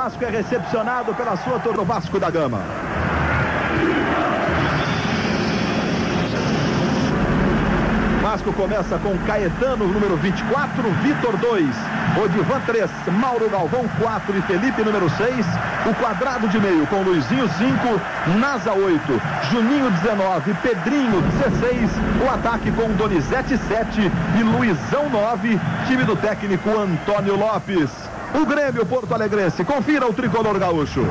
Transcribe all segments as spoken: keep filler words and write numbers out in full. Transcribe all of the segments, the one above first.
Vasco é recepcionado pela sua torcida Vasco da Gama. Vasco começa com Caetano, número vinte e quatro, Vitor dois, Odivan três, Mauro Galvão quatro e Felipe número seis. O quadrado de meio com Luizinho cinco, Nasa oito, Juninho dezenove, Pedrinho dezesseis. O ataque com Donizete sete e Luizão nove. Time do técnico Antônio Lopes. O Grêmio Porto Alegrense, confira o tricolor gaúcho.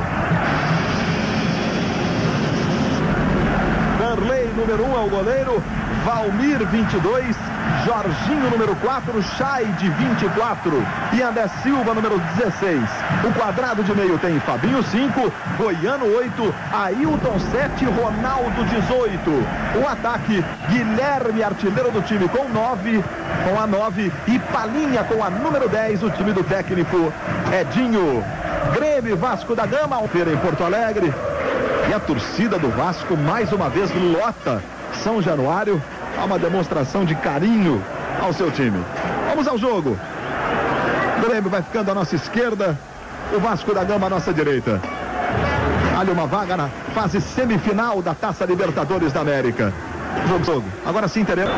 Darley, número um, é o goleiro. Valmir, vinte e dois. Jorginho, número quatro. Chaide, vinte e quatro. E André Silva, número dezesseis. O quadrado de meio tem Fabinho, cinco. Goiano, oito. Ailton, sete. Ronaldo, dezoito. O ataque, Guilherme, artilheiro do time, com nove. Com a nove. E Palinha com a número dez. O time do técnico Edinho. Grêmio Vasco da Gama, feira em Porto Alegre. E a torcida do Vasco mais uma vez lota São Januário. Há uma demonstração de carinho ao seu time. Vamos ao jogo. O Grêmio vai ficando à nossa esquerda, o Vasco da Gama à nossa direita. Ali uma vaga na fase semifinal da Taça Libertadores da América. Jogo, jogo. Agora sim teremos.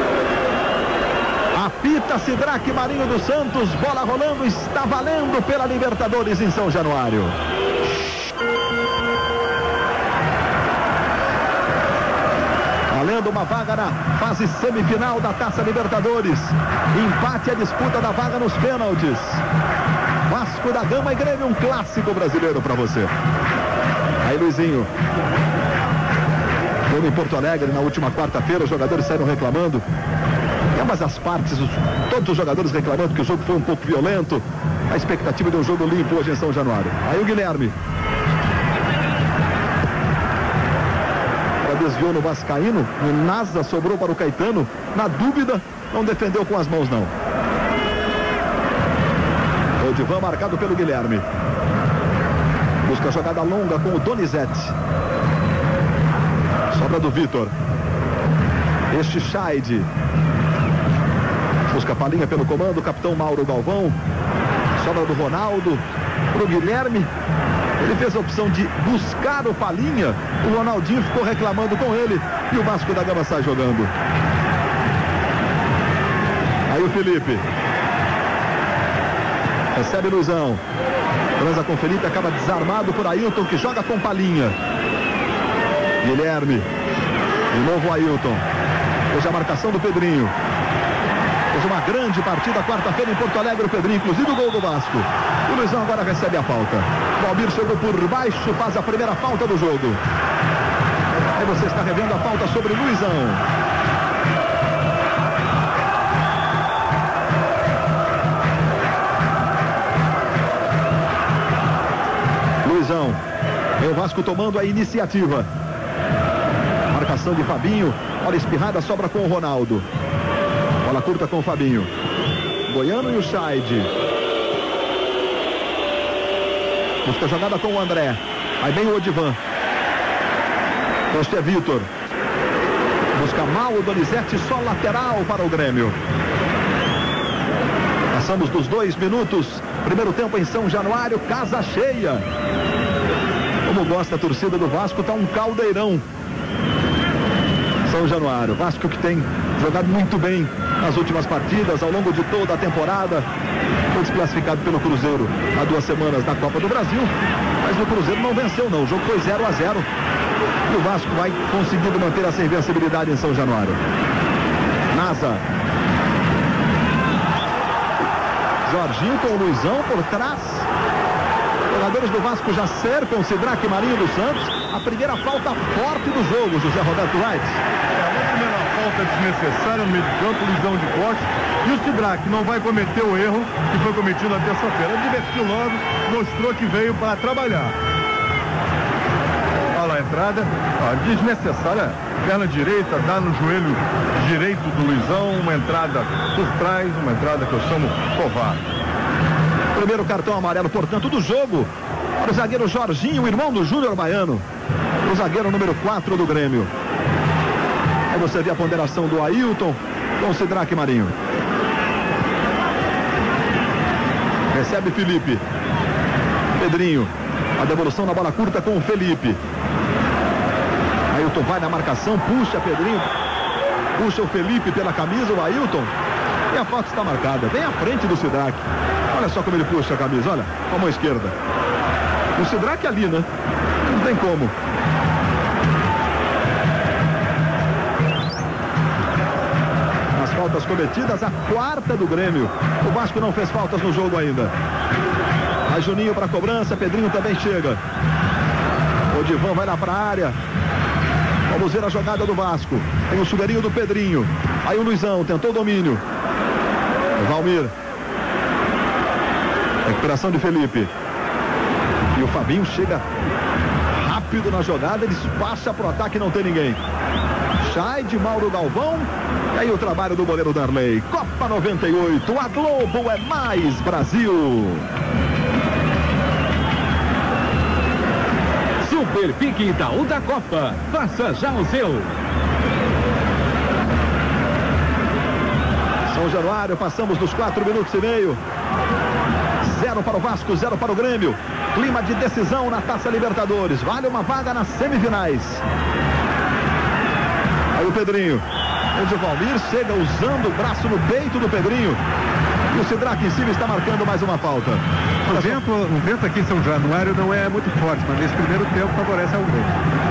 Apita Sidraque Marinho dos Santos. Bola rolando, está valendo pela Libertadores em São Januário. Valendo uma vaga na fase semifinal da Taça Libertadores. Empate a disputa da vaga nos pênaltis. Vasco da Gama e Grêmio, um clássico brasileiro para você. Aí Luizinho. Jogo em Porto Alegre na última quarta-feira, os jogadores saíram reclamando. Em ambas as partes, os, todos os jogadores reclamando que o jogo foi um pouco violento. A expectativa de um jogo limpo hoje em São Januário. Aí o Guilherme. Desviou no Vascaíno, o Nasa sobrou para o Caetano. Na dúvida, não defendeu com as mãos, não. O Odivan marcado pelo Guilherme. Busca a jogada longa com o Donizete. Sobra do Vitor. Este Chaide. Busca a Palinha pelo comando, o capitão Mauro Galvão. Sobra do Ronaldo para o Guilherme. Ele fez a opção de buscar o Palinha. O Ronaldinho ficou reclamando com ele. E o Vasco da Gama sai jogando. Aí o Felipe. Recebe Luizão. Transa com o Felipe, acaba desarmado por Ailton, que joga com Palinha. Guilherme. De novo o Ailton. Hoje a marcação do Pedrinho. Fez uma grande partida quarta-feira em Porto Alegre, o Pedrinho, inclusive o gol do Vasco. O Luizão agora recebe a falta. O Valmir chegou por baixo, faz a primeira falta do jogo. Aí você está revendo a falta sobre o Luizão. Luizão. É o Vasco tomando a iniciativa. Marcação de Fabinho. Olha, espirrada, sobra com o Ronaldo. Bola curta com o Fabinho. Goiano e o Chaide. Busca a jogada com o André. Aí vem o Odivan. Este é Vitor. Busca mal o Donizete, só lateral para o Grêmio. Passamos dos dois minutos. Primeiro tempo em São Januário, casa cheia. Como gosta a torcida do Vasco, tá um caldeirão. São Januário. Vasco que tem jogado muito bem nas últimas partidas, ao longo de toda a temporada. Foi desclassificado pelo Cruzeiro há duas semanas da Copa do Brasil, mas o Cruzeiro não venceu não, o jogo foi zero a zero e o Vasco vai conseguindo manter essa invencibilidade em São Januário. Nasa. Jorginho com o Luizão por trás. Jogadores do Vasco já cercam o Sidraque Marinho dos Santos. A primeira falta forte do jogo, José Roberto Wright. É, a primeira falta desnecessária no meio de campo, Luizão de costas. E o Sidraque não vai cometer o erro que foi cometido na terça-feira. Ele divertiu logo, mostrou que veio para trabalhar. Olha lá a entrada, ó, desnecessária. Perna direita, dá no joelho direito do Luizão. Uma entrada por trás, uma entrada que eu chamo covarde. Primeiro cartão amarelo, portanto, do jogo. Para o zagueiro Jorginho, o irmão do Júnior Baiano. O zagueiro número quatro do Grêmio. Aí você vê a ponderação do Ailton com o Sidraque Marinho. Recebe Felipe. Pedrinho. A devolução na bola curta com o Felipe. Ailton vai na marcação, puxa Pedrinho. Puxa o Felipe pela camisa, o Ailton. E a falta está marcada, bem à frente do Sidrac. Olha só como ele puxa a camisa, olha, com a mão esquerda. O Sidrac ali, né? Não tem como. As faltas cometidas, a quarta do Grêmio. O Vasco não fez faltas no jogo ainda. Aí Juninho para cobrança, Pedrinho também chega. O Divan vai lá para a área. Vamos ver a jogada do Vasco. Tem o chuveirinho do Pedrinho. Aí o Luizão tentou o domínio. O Valmir. Recuperação de Felipe. E o Fabinho chega rápido na jogada. Ele passa pro ataque, não tem ninguém. Sai de Mauro Galvão. E aí o trabalho do goleiro Darley. Copa noventa e oito. A Globo é mais Brasil. Super Pique Itaú da Copa. Faça já o seu. São Januário, passamos dos quatro minutos e meio. Zero para o Vasco, zero para o Grêmio. Clima de decisão na Taça Libertadores. Vale uma vaga nas semifinais. Aí o Pedrinho. Onde o Valmir chega usando o braço no peito do Pedrinho. E o Sidrac em cima está marcando mais uma falta. O vento, o vento aqui em São Januário não é muito forte, mas nesse primeiro tempo favorece ao Grêmio.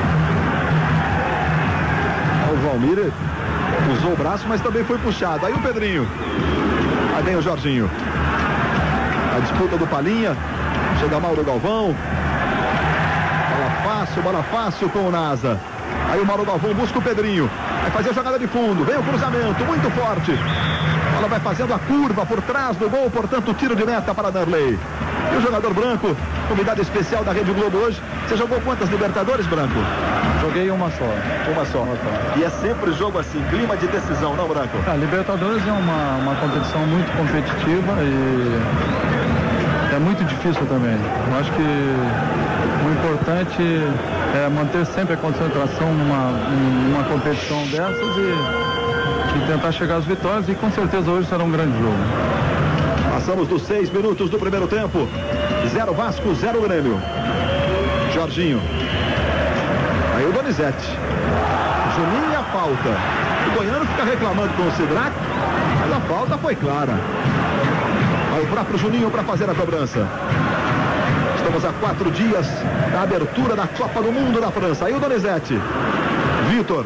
O Valmir usou o braço, mas também foi puxado. Aí o Pedrinho. Aí vem o Jorginho. A disputa do Palinha. Chega Mauro Galvão. Bola fácil, bola fácil com o Nasa. Aí o Mauro Galvão busca o Pedrinho. Vai fazer a jogada de fundo. Vem o cruzamento, muito forte. Ela vai fazendo a curva por trás do gol, portanto, tiro de meta para Darley. E o jogador Branco, convidado especial da Rede Globo hoje. Você jogou quantas Libertadores, Branco? Joguei uma só. Uma só. Uma só. E é sempre jogo assim, clima de decisão, não, Branco? A Libertadores é uma, uma competição muito competitiva e é muito difícil também. Eu acho que o importante é manter sempre a concentração numa, numa competição dessas e, e tentar chegar às vitórias, e com certeza hoje será um grande jogo. Passamos dos seis minutos do primeiro tempo. Zero Vasco, zero Grêmio. Jorginho. Aí o Donizete. Juninho, a falta. O Goiano fica reclamando com o Sidrac, mas a falta foi clara. Aí o próprio Juninho para fazer a cobrança. Estamos a quatro dias da abertura da Copa do Mundo da França. Aí o Donizete. Vitor.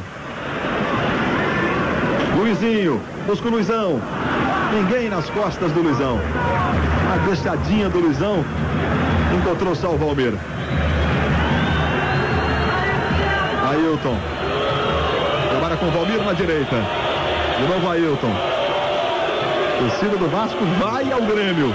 Luizinho. Busca o Luizão. Ninguém nas costas do Luizão. A deixadinha do Luizão. Encontrou só o Valmir. Ailton. Trabalha com o Valmir na direita. De novo Ailton. Torcida do Vasco vai ao Grêmio.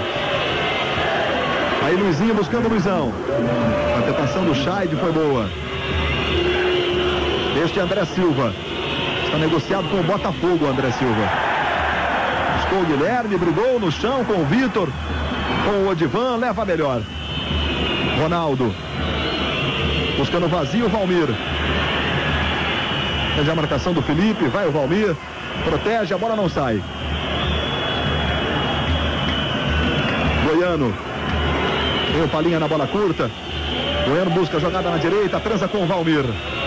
Aí Luizinho buscando o Luizão. A tentação do Scheid foi boa. Este é André Silva. Está negociado com o Botafogo, André Silva. Buscou o Guilherme, brigou no chão com o Vitor. Com o Odivan, leva a melhor. Ronaldo. Buscando vazio o Valmir. Fez a marcação do Felipe, vai o Valmir. Protege, a bola não sai. Goiano. Tem o Palinha na bola curta. Goiano busca a jogada na direita, transa com o Valmir.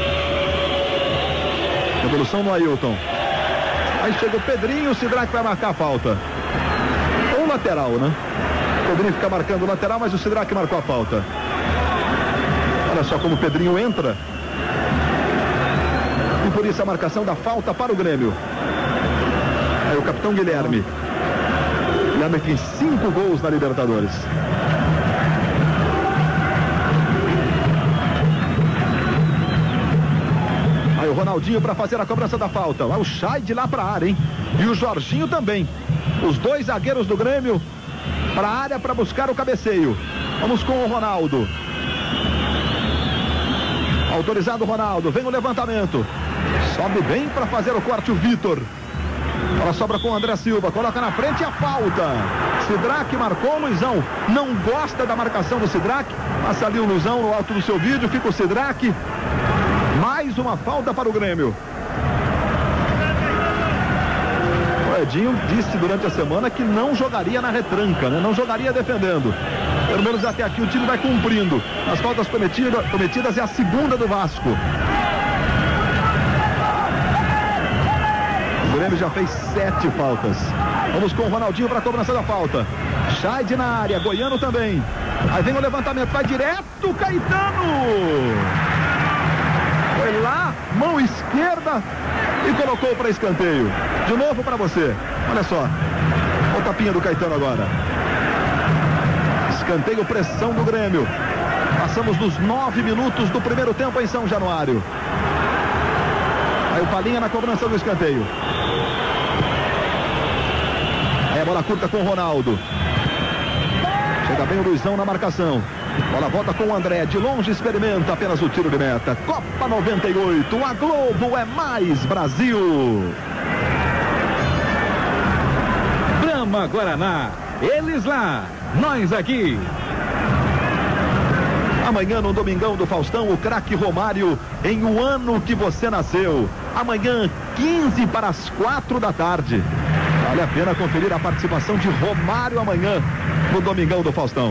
Evolução no Ailton. Aí chega o Pedrinho, o Sidrac vai marcar a falta. Ou lateral, né? O Pedrinho fica marcando o lateral, mas o Sidrac marcou a falta. Olha só como o Pedrinho entra. E por isso a marcação da falta para o Grêmio. Aí o capitão Guilherme. Guilherme tem cinco gols na Libertadores. Aí o Ronaldinho para fazer a cobrança da falta. Vai o Scheid lá para a área, hein? E o Jorginho também. Os dois zagueiros do Grêmio para a área para buscar o cabeceio. Vamos com o Ronaldo. Autorizado o Ronaldo. Vem o levantamento. Sobe bem para fazer o corte o Vitor. Ela sobra com o André Silva. Coloca na frente a falta. Sidrac marcou o Luizão. Não gosta da marcação do Sidrac. Passa ali o Luizão no alto do seu vídeo. Fica o Sidrac. Mais uma falta para o Grêmio. O Edinho disse durante a semana que não jogaria na retranca, né? Não jogaria defendendo. Pelo menos até aqui o time vai cumprindo. As faltas cometidas, cometidas é a segunda do Vasco. O Grêmio já fez sete faltas. Vamos com o Ronaldinho para a cobrança da falta. Chaide na área, Goiano também. Aí vem o levantamento, vai direto, Caetano. Foi lá, mão esquerda e colocou para escanteio. De novo para você. Olha só. Olha o tapinha do Caetano agora. Escanteio, pressão do Grêmio. Passamos dos nove minutos do primeiro tempo em São Januário. Aí o Palinha na cobrança do escanteio. Aí a bola curta com o Ronaldo. Chega bem o Luizão na marcação. Bola volta com o André. De longe experimenta apenas o tiro de meta. Copa noventa e oito. A Globo é mais Brasil. Brahma Guaraná. Eles lá, nós aqui. Amanhã no Domingão do Faustão, o craque Romário em o ano que você nasceu. Amanhã, quinze para as quatro da tarde. Vale a pena conferir a participação de Romário amanhã no Domingão do Faustão.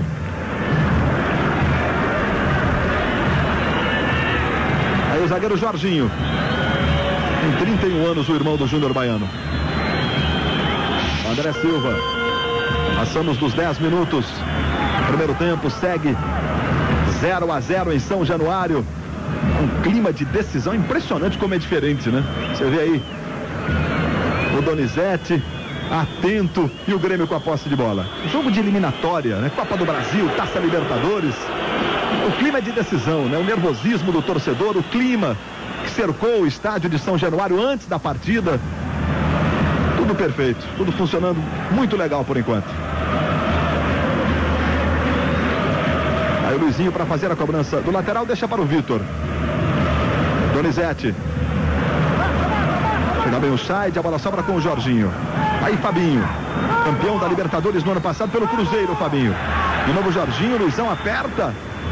Aí o zagueiro Jorginho. Tem trinta e um anos o irmão do Júnior Baiano. André Silva. Passamos dos dez minutos. Primeiro tempo segue zero a zero em São Januário. Um clima de decisão impressionante como é diferente, né? Você vê aí o Donizete atento e o Grêmio com a posse de bola. Jogo de eliminatória, né? Copa do Brasil, Taça Libertadores. O clima é de decisão, né? O nervosismo do torcedor, o clima que cercou o estádio de São Januário antes da partida. Tudo perfeito, tudo funcionando muito legal por enquanto. Aí o Luizinho para fazer a cobrança do lateral, deixa para o Vitor. Donizete. Chega bem o Chaide, a bola sobra com o Jorginho. Aí Fabinho, campeão da Libertadores no ano passado pelo Cruzeiro, Fabinho. De novo Jorginho, Luizão aperta.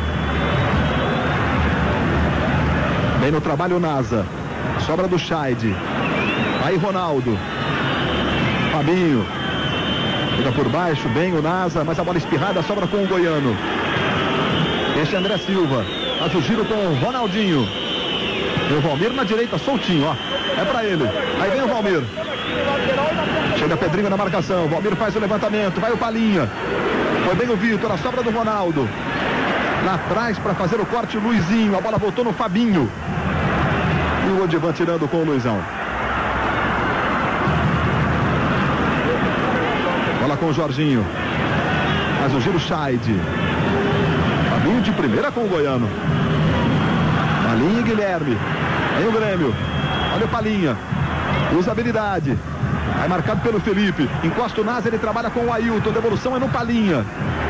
Bem no trabalho o Nasa. Sobra do Chaide. Aí Ronaldo. Fabinho. Fica por baixo, bem o Nasa, mas a bola espirrada sobra com o Goiano. Este é André Silva. Faz o giro com o Ronaldinho. E o Valmir na direita, soltinho, ó. É pra ele. Aí vem o Valmir. Chega Pedrinho na marcação. Valmir faz o levantamento. Vai o Palinha. Foi bem o Vitor. A sobra do Ronaldo. Lá atrás para fazer o corte, o Luizinho. A bola voltou no Fabinho. E o Odivan tirando com o Luizão. Bola com o Jorginho. Faz o giro Chaide. Fabinho de primeira com o Goiano. Palinha e Guilherme. Aí o Grêmio. Olha o Palinha. Usa habilidade. Aí marcado pelo Felipe. Encosta o Nasa, ele trabalha com o Ailton. Devolução é no Palinha.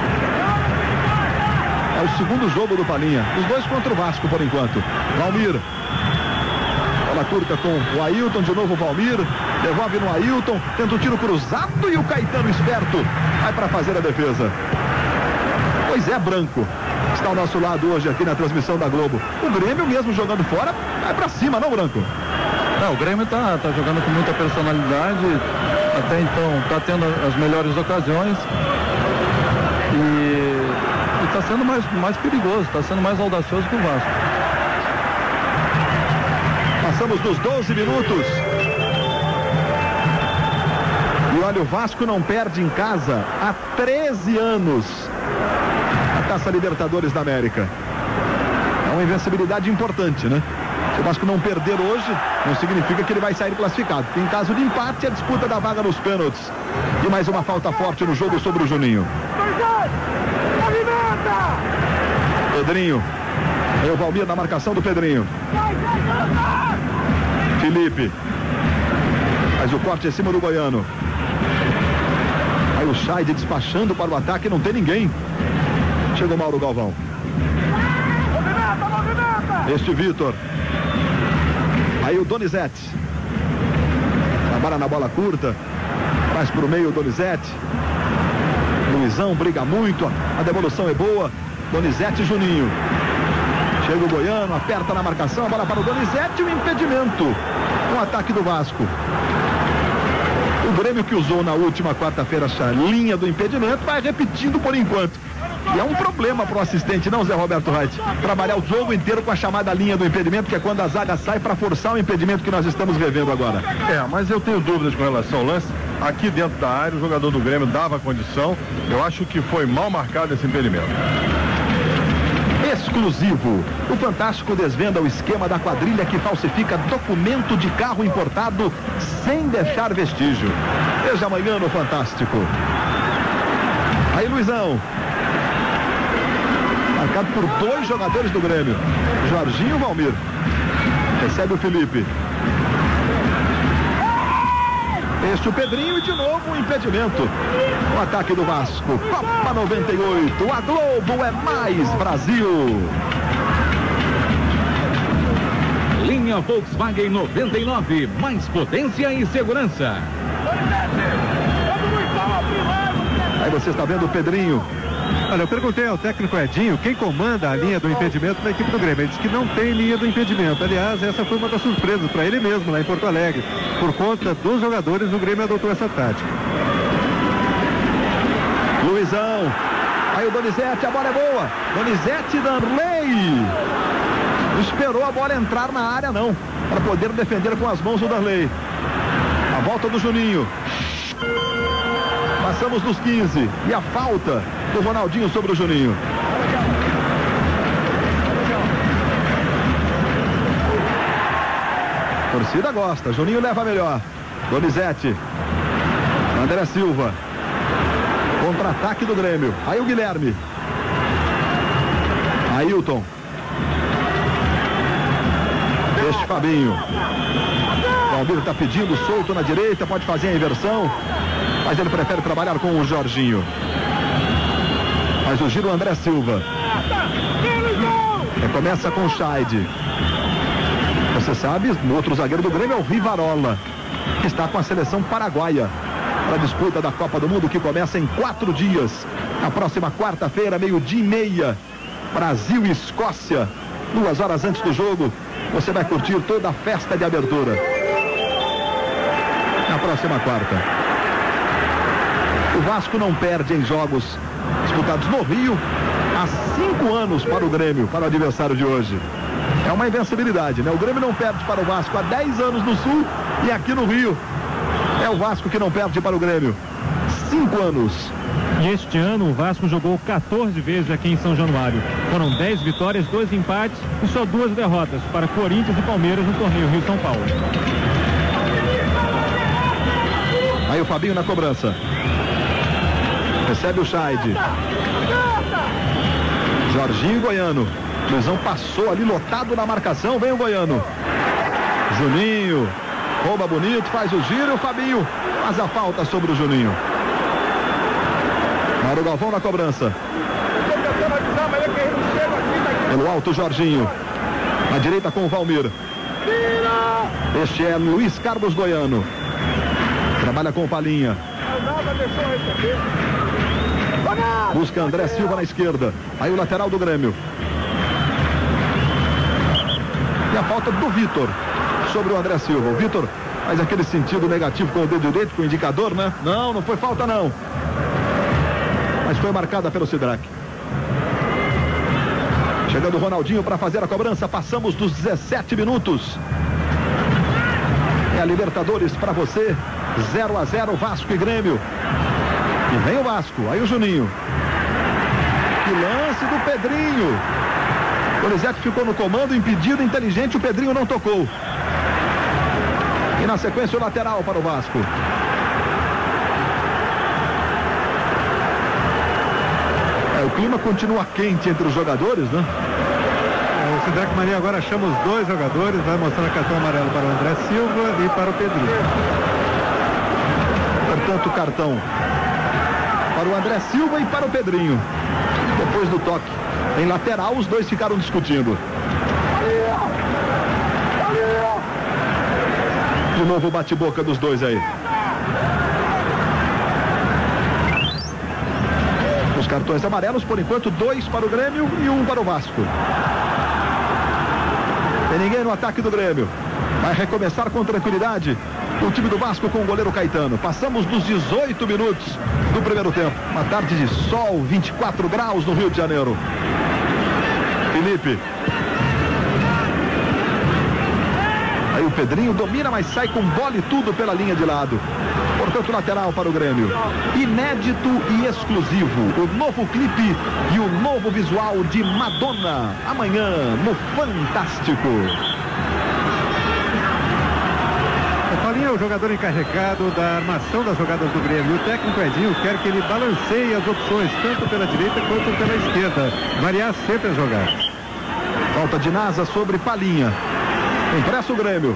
É o segundo jogo do Palinha. Os dois contra o Vasco por enquanto. Valmir. Bola curta com o Ailton. De novo o Valmir. Devolve no Ailton. Tenta o tiro cruzado e o Caetano esperto vai para fazer a defesa. Pois é, Branco. Está ao nosso lado hoje aqui na transmissão da Globo. O Grêmio mesmo jogando fora, vai pra cima, não, Branco? É, o Grêmio tá, tá jogando com muita personalidade. Até então tá tendo as melhores ocasiões. E, e tá sendo mais, mais perigoso, tá sendo mais audacioso que o Vasco. Passamos dos doze minutos. E olha, o Vasco não perde em casa há treze anos. Taça Libertadores da América. É uma invencibilidade importante, né? Se o Vasco não perder hoje, não significa que ele vai sair classificado. Em caso de empate, a disputa da vaga nos pênaltis. E mais uma falta forte no jogo sobre o Juninho. Pedrinho. Aí o Valmir na marcação do Pedrinho. Felipe. Faz o corte em cima do Goiano. Aí o Chaide despachando para o ataque, não tem ninguém. Chega o Mauro Galvão. Movimenta, movimenta. Este Vitor. Aí o Donizete. Trabalha na bola curta. Traz para o meio o Donizete. Luizão briga muito. A devolução é boa. Donizete e Juninho. Chega o Goiano, aperta na marcação. A bola para o Donizete e o impedimento. Um ataque do Vasco. O Grêmio que usou na última quarta-feira essa linha do impedimento vai repetindo por enquanto. E é um problema pro assistente, não, Zé Roberto Reit? Trabalhar o jogo inteiro com a chamada linha do impedimento, que é quando a zaga sai para forçar o impedimento que nós estamos revendo agora. É, mas eu tenho dúvidas com relação ao lance. Aqui dentro da área, o jogador do Grêmio dava condição. Eu acho que foi mal marcado esse impedimento. Exclusivo. O Fantástico desvenda o esquema da quadrilha que falsifica documento de carro importado sem deixar vestígio. Veja amanhã no Fantástico. Aí, Luizão. Marcado por dois jogadores do Grêmio. Jorginho e Valmir. Recebe o Felipe. Este o Pedrinho e de novo o impedimento. O ataque do Vasco. Copa noventa e oito. A Globo é mais Brasil. Linha Volkswagen noventa e nove. Mais potência e segurança. Aí você está vendo o Pedrinho. Olha, eu perguntei ao técnico Edinho quem comanda a linha do impedimento na equipe do Grêmio. Ele disse que não tem linha do impedimento. Aliás, essa foi uma das surpresas para ele mesmo lá em Porto Alegre. Por conta dos jogadores, o Grêmio adotou essa tática. Luizão. Aí o Donizete, a bola é boa. Donizete, Danley. Não esperou a bola entrar na área, não, para poder defender com as mãos o Danley. A volta do Juninho. Passamos dos quinze. E a falta do Ronaldinho sobre o Juninho. A torcida gosta. Juninho leva melhor. Donizete. André Silva. Contra-ataque do Grêmio. Aí o Guilherme. Ailton. Este Fabinho. Valmir está pedindo solto na direita. Pode fazer a inversão. Mas ele prefere trabalhar com o Jorginho. Mas o giro André Silva. Começa com o Scheid. Você sabe, o outro zagueiro do Grêmio é o Rivarola, que está com a seleção paraguaia para a disputa da Copa do Mundo, que começa em quatro dias. Na próxima quarta-feira, meio-dia e meia. Brasil e Escócia. Duas horas antes do jogo, você vai curtir toda a festa de abertura. Na próxima quarta. O Vasco não perde em jogos disputados no Rio há cinco anos para o Grêmio, para o adversário de hoje. É uma invencibilidade, né? O Grêmio não perde para o Vasco há dez anos no Sul e aqui no Rio é o Vasco que não perde para o Grêmio. Cinco anos. E este ano o Vasco jogou quatorze vezes aqui em São Januário. Foram dez vitórias, dois empates e só duas derrotas para Corinthians e Palmeiras no torneio Rio-São Paulo. Aí o Fabinho na cobrança. Recebe o Scheid. Jorginho e Goiano. Luizão passou ali lotado na marcação. Vem o Goiano. Juninho. Rouba bonito, faz o giro e o Fabinho faz a falta sobre o Juninho. Mário Galvão na cobrança. Pelo alto, Jorginho. Na direita com o Valmir. Este é Luiz Carlos Goiano. Trabalha com o Palinha. Busca André Silva na esquerda. Aí o lateral do Grêmio. E a falta do Vitor sobre o André Silva. O Vitor faz aquele sentido negativo com o dedo direito, com o indicador, né? Não, não foi falta não. Mas foi marcada pelo Sidrac. Chegando o Ronaldinho para fazer a cobrança. Passamos dos dezessete minutos. É a Libertadores para você. zero a zero Vasco e Grêmio. E vem o Vasco. Aí o Juninho. Que lance do Pedrinho. O Donizete ficou no comando, impedido, inteligente. O Pedrinho não tocou. E na sequência o lateral para o Vasco. É, o clima continua quente entre os jogadores, né? É, o Sidrac Maria agora chama os dois jogadores, vai mostrar cartão amarelo para o André Silva e para o Pedrinho. Portanto, cartão para o André Silva e para o Pedrinho. Depois do toque em lateral, os dois ficaram discutindo. De novo o bate-boca dos dois aí. Os cartões amarelos, por enquanto, dois para o Grêmio e um para o Vasco. Tem ninguém no ataque do Grêmio. Vai recomeçar com tranquilidade o time do Vasco com o goleiro Caetano. Passamos dos dezoito minutos do primeiro tempo. Uma tarde de sol, vinte e quatro graus no Rio de Janeiro. Felipe. Aí o Pedrinho domina, mas sai com bola e tudo pela linha de lado. Portanto, lateral para o Grêmio. Inédito e exclusivo. O novo clipe e o novo visual de Madonna. Amanhã no Fantástico. O Paulinho é o jogador encarregado da armação das jogadas do Grêmio. O técnico Edinho quer que ele balanceie as opções, tanto pela direita quanto pela esquerda. Variar sempre as jogadas. Falta de Nasa sobre Palinha. Impressa o Grêmio.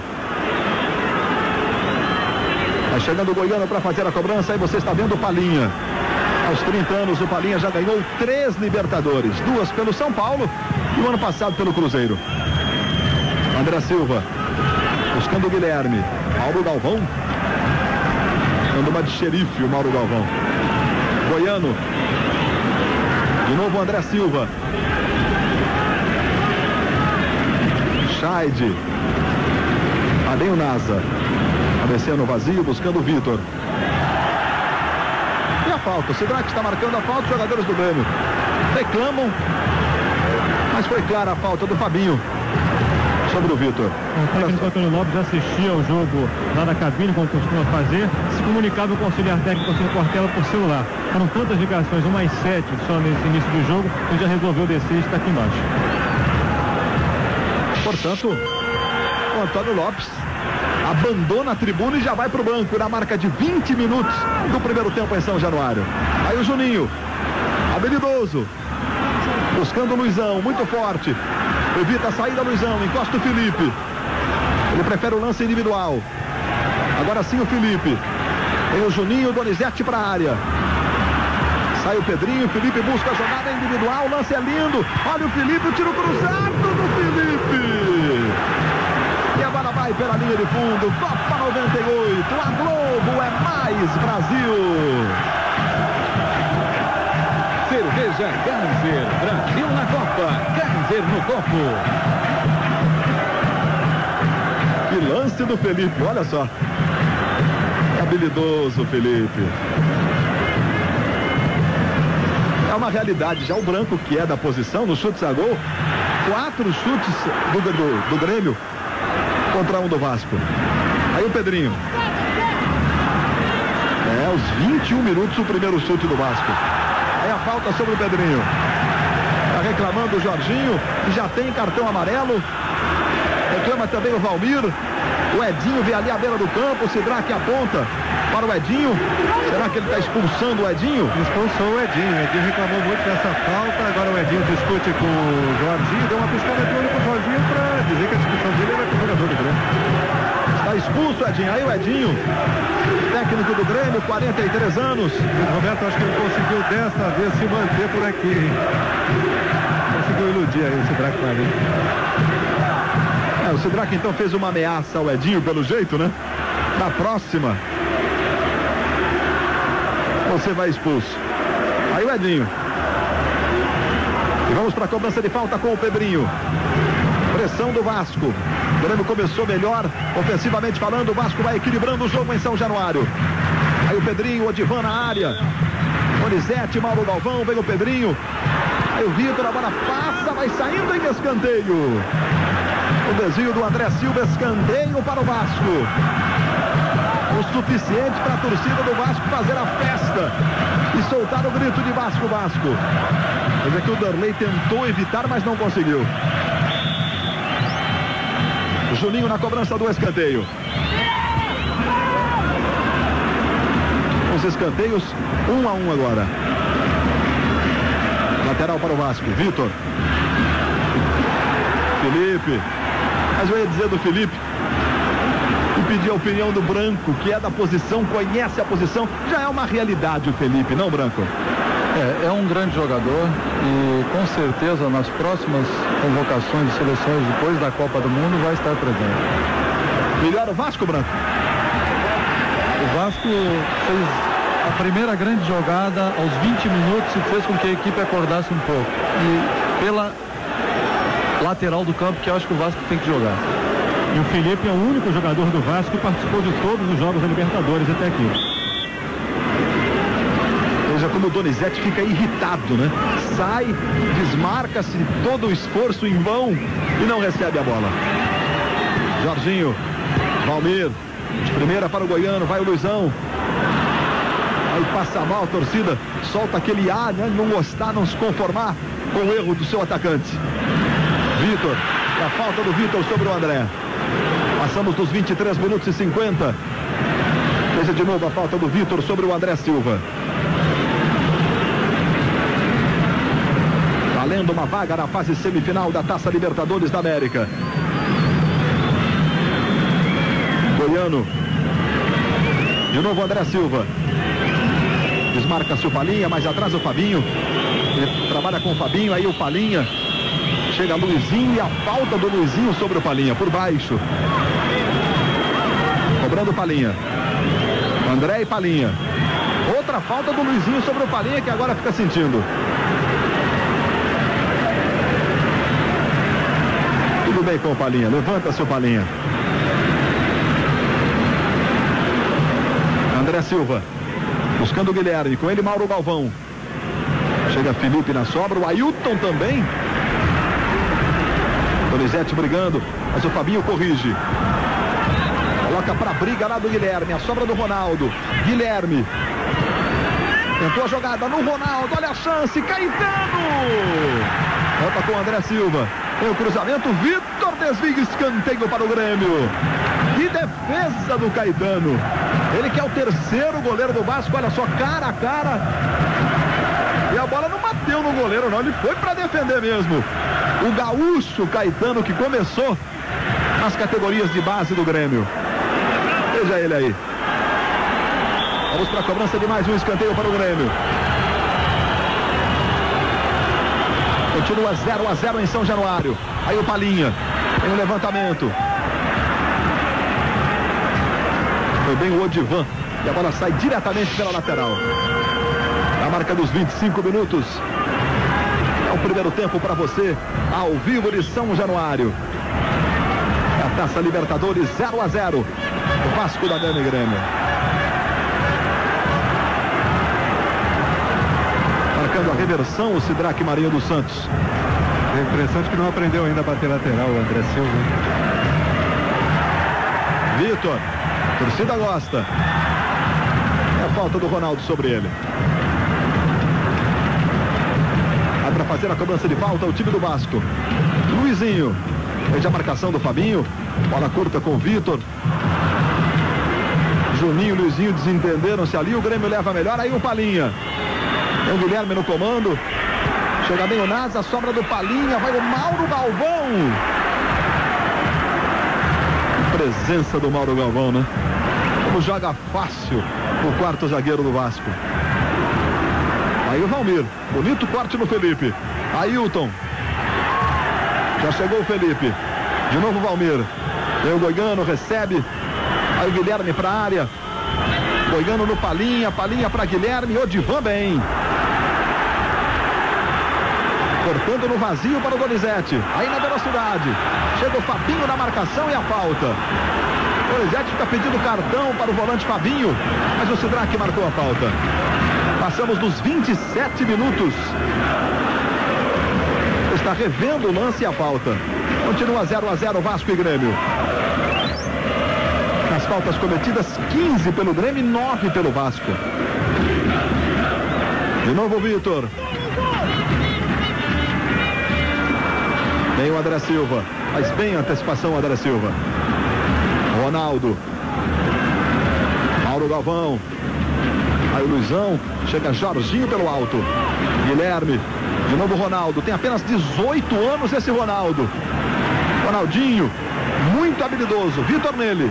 Vai chegando o Goiano para fazer a cobrança. Aí você está vendo o Palinha. Aos trinta anos, o Palinha já ganhou três Libertadores. Duas pelo São Paulo e o ano passado pelo Cruzeiro. André Silva. Buscando o Guilherme. Mauro Galvão. Dando uma de xerife o Mauro Galvão. Goiano. De novo o André Silva. Scheid. Adem o Nasa. Cabeceando vazio, buscando o Vitor. E a falta? O Sidraque está marcando a falta. Os jogadores do Grêmio reclamam. Mas foi clara a falta do Fabinho sobre o Vitor. O técnico Antônio Lopes assistia ao jogo lá da cabine, como costuma fazer. Se comunicava com o auxiliar técnico Antônio Cortella por celular. Foram tantas ligações, uma às sete só nesse início do jogo, ele já resolveu descer e está aqui embaixo. Portanto, o Antônio Lopes abandona a tribuna e já vai para o banco na marca de vinte minutos do primeiro tempo em São Januário. Aí o Juninho, habilidoso, buscando o Luizão, muito forte, evita a saída Luizão, encosta o Felipe, ele prefere o lance individual. Agora sim o Felipe, tem o Juninho, o Donizete para a área, sai o Pedrinho, o Felipe busca a jogada individual, o lance é lindo, olha o Felipe, o tiro cruzado do Felipe. E a bola vai pela linha de fundo. Copa noventa e oito. A Globo é mais Brasil. Cerveja Kaiser. Brasil na Copa. Kaiser no copo. Que lance do Felipe. Olha só. Habilidoso, Felipe. É uma realidade. Já o Branco, que é da posição, nos chutes a gol, quatro chutes do, do, do Grêmio contra um do Vasco. Aí o Pedrinho. É, aos vinte e um minutos o primeiro chute do Vasco. Aí a falta sobre o Pedrinho. Está reclamando o Jorginho, que já tem cartão amarelo. Reclama também o Valmir. O Edinho vê ali à beira do campo. O Sidraque aponta para o Edinho. Será que ele está expulsando o Edinho? Expulsou o Edinho. O Edinho reclamou muito dessa falta. Agora o Edinho discute com o Jorginho. Deu uma piscada de olho com o Jorginho para dizer que a discussão dele era com o jogador do Grêmio. Está expulso o Edinho. Aí o Edinho, técnico do Grêmio, quarenta e três anos. O Roberto, acho que ele conseguiu desta vez se manter por aqui, hein? Conseguiu iludir aí o Sidraque para ali. É, o Sidraque então fez uma ameaça ao Edinho, pelo jeito, né? Na próxima, você vai expulso. Aí o Edinho. E vamos para a cobrança de falta com o Pedrinho. Pressão do Vasco. O Grêmio começou melhor, ofensivamente falando. O Vasco vai equilibrando o jogo em São Januário. Aí o Pedrinho, o Odivan na área. Donizete, Mauro Galvão, vem o Pedrinho. Aí o Vitor, a bola passa, vai saindo em escanteio. O desvio do André Silva, escanteio para o Vasco. O suficiente para a torcida do Vasco fazer a festa e soltar o grito de Vasco, Vasco. Mas é que o Darley tentou evitar, mas não conseguiu. Juninho na cobrança do escanteio. Os escanteios, um a um agora. Lateral para o Vasco, Vitor. Felipe. Mas eu ia dizer do Felipe e pedir a opinião do Branco, que é da posição, conhece a posição. Já é uma realidade o Felipe, não, Branco? É, é um grande jogador e com certeza nas próximas convocações de seleções depois da Copa do Mundo vai estar presente. Melhor o Vasco, Branco? O Vasco fez a primeira grande jogada aos vinte minutos e fez com que a equipe acordasse um pouco. E pela lateral do campo que eu acho que o Vasco tem que jogar. E o Felipe é o único jogador do Vasco que participou de todos os jogos da Libertadores até aqui. Veja como o Donizete fica irritado, né? Sai, desmarca-se, todo o esforço em vão e não recebe a bola. Jorginho, Valmir, de primeira para o Goiano, vai o Luizão. Aí passa mal a torcida, solta aquele ar, né? Não gostar, não se conformar com o erro do seu atacante. Vitor, e a falta do Vitor sobre o André. Passamos dos vinte e três minutos e cinquenta. Veja de novo a falta do Vitor sobre o André Silva. Valendo uma vaga na fase semifinal da Taça Libertadores da América. Goiano. De novo o André Silva. Desmarca-se o Palinha, mais atrás o Fabinho. Ele trabalha com o Fabinho, aí o Palinha. Chega Luizinho e a falta do Luizinho sobre o Palinha, por baixo. Cobrando o Palinha. André e Palinha. Outra falta do Luizinho sobre o Palinha, que agora fica sentindo. Tudo bem com o Palinha, levanta-se o Palinha. André Silva. Buscando o Guilherme, com ele Mauro Galvão. Chega Felipe na sobra, o Ailton também. Donizete brigando, mas o Fabinho corrige. Coloca pra briga lá do Guilherme, a sobra do Ronaldo. Guilherme. Tentou a jogada no Ronaldo, olha a chance, Caetano! Volta com o André Silva. Tem o cruzamento, Vitor desvia, escanteio para o Grêmio. Que defesa do Caetano. Ele que é o terceiro goleiro do Vasco, olha só, cara a cara. E a bola não bateu no goleiro não, ele foi para defender mesmo. O gaúcho Caetano que começou nas categorias de base do Grêmio. Veja ele aí. Vamos para a cobrança de mais um escanteio para o Grêmio. Continua zero a zero em São Januário. Aí o Palinha. Tem um levantamento. Foi bem o Odivan. E a bola sai diretamente pela lateral. Na marca dos vinte e cinco minutos. É o primeiro tempo para você. Ao vivo de São Januário. A Taça Libertadores zero a zero. O Vasco da Gama e Grêmio. Marcando a reversão o Sidraque Marinho dos Santos. É impressionante que não aprendeu ainda a bater lateral o André Silva. Vitor. Torcida gosta. É a falta do Ronaldo sobre ele. Vai para fazer a cobrança de falta o time do Vasco. Luizinho. Veja a marcação do Fabinho. Bola curta com o Vitor. Juninho e Luizinho desentenderam-se ali. O Grêmio leva melhor. Aí o Palinha. Tem o Guilherme no comando. Chega bem o Nasa. Sobra do Palinha. Vai o Mauro Galvão. Presença do Mauro Galvão, né? Como joga fácil o quarto zagueiro do Vasco. Aí o Valmir. Bonito corte no Felipe. Ailton. Já chegou o Felipe. De novo o Valmir. Tem o Goiano, recebe. Aí o Guilherme para a área. Goiano no Palinha. Palinha para Guilherme. Odivan bem. Cortando no vazio para o Donizete. Aí na velocidade. Chega o Fabinho na marcação e a falta. O Donizete fica pedindo cartão para o volante Fabinho. Mas o Sidraque marcou a falta. Passamos dos vinte e sete minutos. Está revendo o lance e a falta. Continua zero a zero Vasco e Grêmio. Nas faltas cometidas, quinze pelo Grêmio e nove pelo Vasco. De novo o Vitor. Bem o André Silva. Faz bem a antecipação o André Silva. Ronaldo. Mauro Galvão. Aí o Luizão. Chega Jorginho pelo alto. Guilherme. De novo o Ronaldo. Tem apenas dezoito anos esse Ronaldo. Ronaldinho. Muito habilidoso. Vitor nele.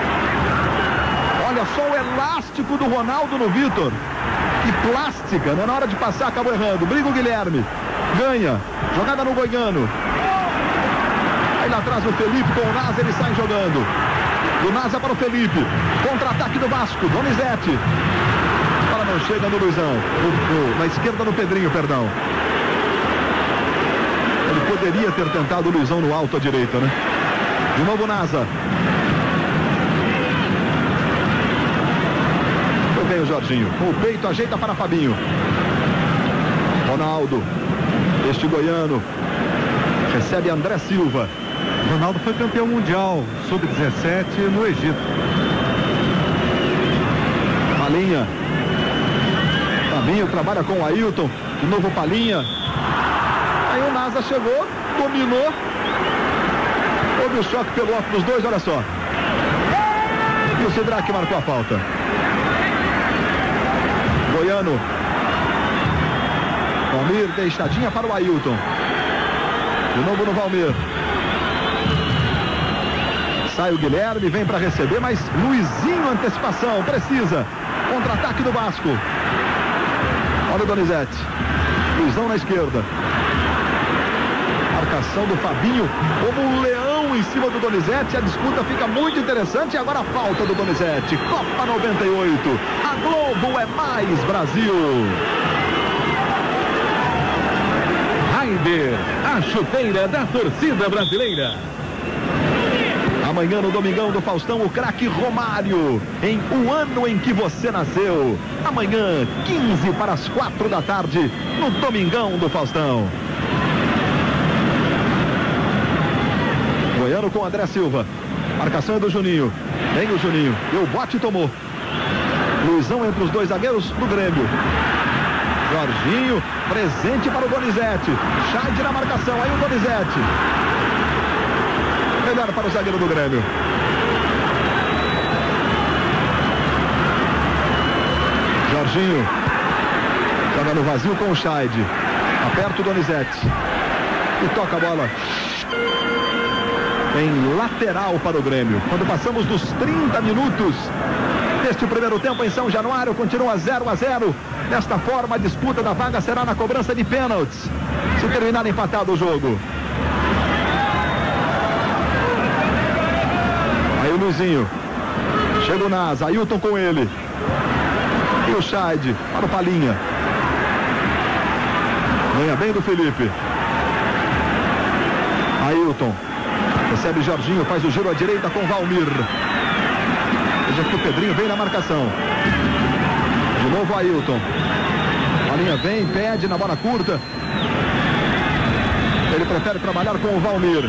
Olha só o elástico do Ronaldo no Vitor. Que plástica, né? Na hora de passar acabou errando. Briga o Guilherme. Ganha. Jogada no Goiano. Aí lá atrás o Felipe com o Nasa, ele sai jogando. Do Nasa para o Felipe. Contra-ataque do Vasco. Donizete. A bola não chega no Luizão. No, no, na esquerda no Pedrinho, perdão. Ele poderia ter tentado o Luizão no alto à direita, né? De novo Nasa. Foi bem o Jorginho. Com o peito ajeita para Fabinho. Ronaldo. Este goiano. Recebe André Silva. Ronaldo foi campeão mundial sub dezessete no Egito. Palinha. Fabinho trabalha com o Ailton. De novo Palinha. Aí o Nasa chegou, dominou. Houve o choque pelo alto dos dois, olha só. E o Sidraque marcou a falta. Goiano. Valmir, deixadinha para o Ailton. De novo no Valmir. Sai o Guilherme, vem para receber, mas Luizinho, antecipação, precisa. Contra-ataque do Vasco. Olha o Donizete. Luizão na esquerda. Marcação do Fabinho como um leão em cima do Donizete. A disputa fica muito interessante. E agora a falta do Donizete. Copa noventa e oito. A Globo é mais Brasil. Raider, a chuteira da torcida brasileira. Amanhã no Domingão do Faustão, o craque Romário, em O Ano em que Você Nasceu. Amanhã, quinze para as quatro da tarde, no Domingão do Faustão. Goiano com André Silva. Marcação é do Juninho. Vem o Juninho. Deu bote e tomou. Luizão entre os dois zagueiros do Grêmio. Jorginho, presente para o Donizete. Scheid na marcação, aí o Donizete. Melhor para o zagueiro do Grêmio. Jorginho. Joga no vazio com o Scheid. Aperta o Donizete. E toca a bola em lateral para o Grêmio. Quando passamos dos trinta minutos deste primeiro tempo em São Januário, continua zero a zero. Desta forma, a disputa da vaga será na cobrança de pênaltis, se terminar empatado o jogo. Aí o Luizinho. Chega o Nasa, Ailton com ele. E o Scheid para o Palinha. Ganha bem do Felipe. Ailton. Recebe Jorginho, faz o giro à direita com Valmir. Veja que o Pedrinho vem na marcação. De novo Ailton. Palinha vem, pede na bola curta. Ele prefere trabalhar com o Valmir.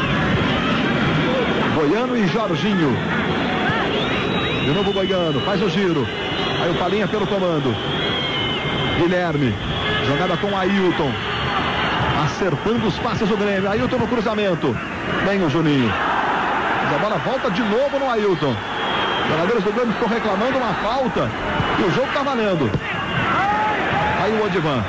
Goiano e Jorginho. De novo Goiano, faz o giro. Aí o Palinha pelo comando. Guilherme. Jogada com Ailton. Acertando os passes do Grêmio. Ailton no cruzamento. Vem o Juninho. Mas a bola volta de novo no Ailton. Os jogadores do Grêmio ficou reclamando uma falta. E o jogo tá valendo. Aí o Odivan.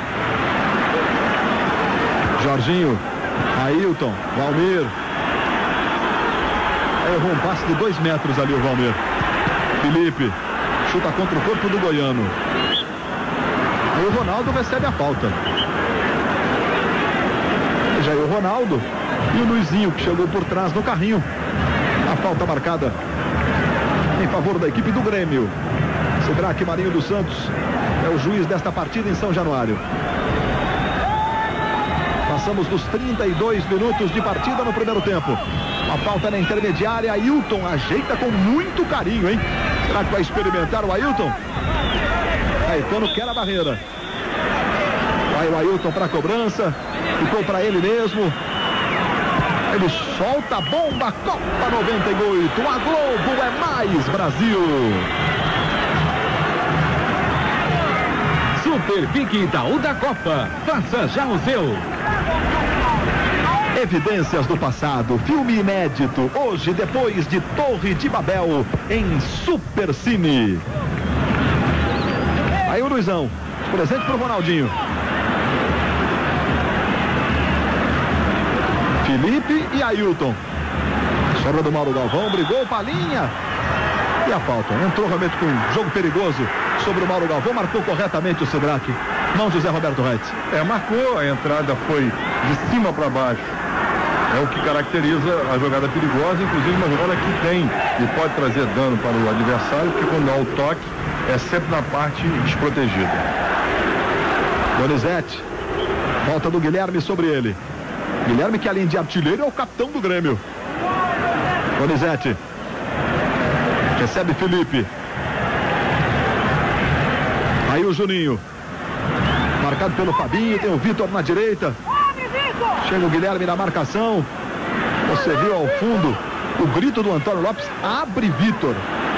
Jorginho. Ailton. Valmir. Errou um passe de dois metros ali o Valmir. Felipe. Chuta contra o corpo do Goiano. Aí o Ronaldo recebe a falta. Já é o Ronaldo e o Luizinho que chegou por trás no carrinho. A falta marcada em favor da equipe do Grêmio. Será que Marinho dos Santos é o juiz desta partida em São Januário? Passamos dos trinta e dois minutos de partida no primeiro tempo. A falta na intermediária. Ailton ajeita com muito carinho, hein? Será que vai experimentar o Ailton? Caetano quer a barreira. Vai o Ailton para a cobrança. Ficou para ele mesmo. Ele solta a bomba. Copa noventa e oito. A Globo é mais Brasil. Super Pique Itaú da Copa. Faça já o seu. Evidências do passado, filme inédito, hoje depois de Torre de Babel, em Super Cine. Aí o Luizão, presente pro Ronaldinho. Felipe e Ailton. Sobra do Mauro Galvão, brigou Palinha. E a falta, entrou realmente com um jogo perigoso sobre o Mauro Galvão, marcou corretamente o Sidraque. Não, José Roberto Reitz. É, marcou, a entrada foi de cima para baixo. É o que caracteriza a jogada perigosa, inclusive uma jogada que tem e pode trazer dano para o adversário, porque quando há o toque é sempre na parte desprotegida. Donizete, volta do Guilherme sobre ele. Guilherme, que além de artilheiro é o capitão do Grêmio. Donizete. Recebe Felipe. Aí o Juninho. Marcado pelo Fabinho, tem o Vitor na direita. Chega o Guilherme na marcação. Você viu ao fundo o grito do Antônio Lopes. Abre Vitor.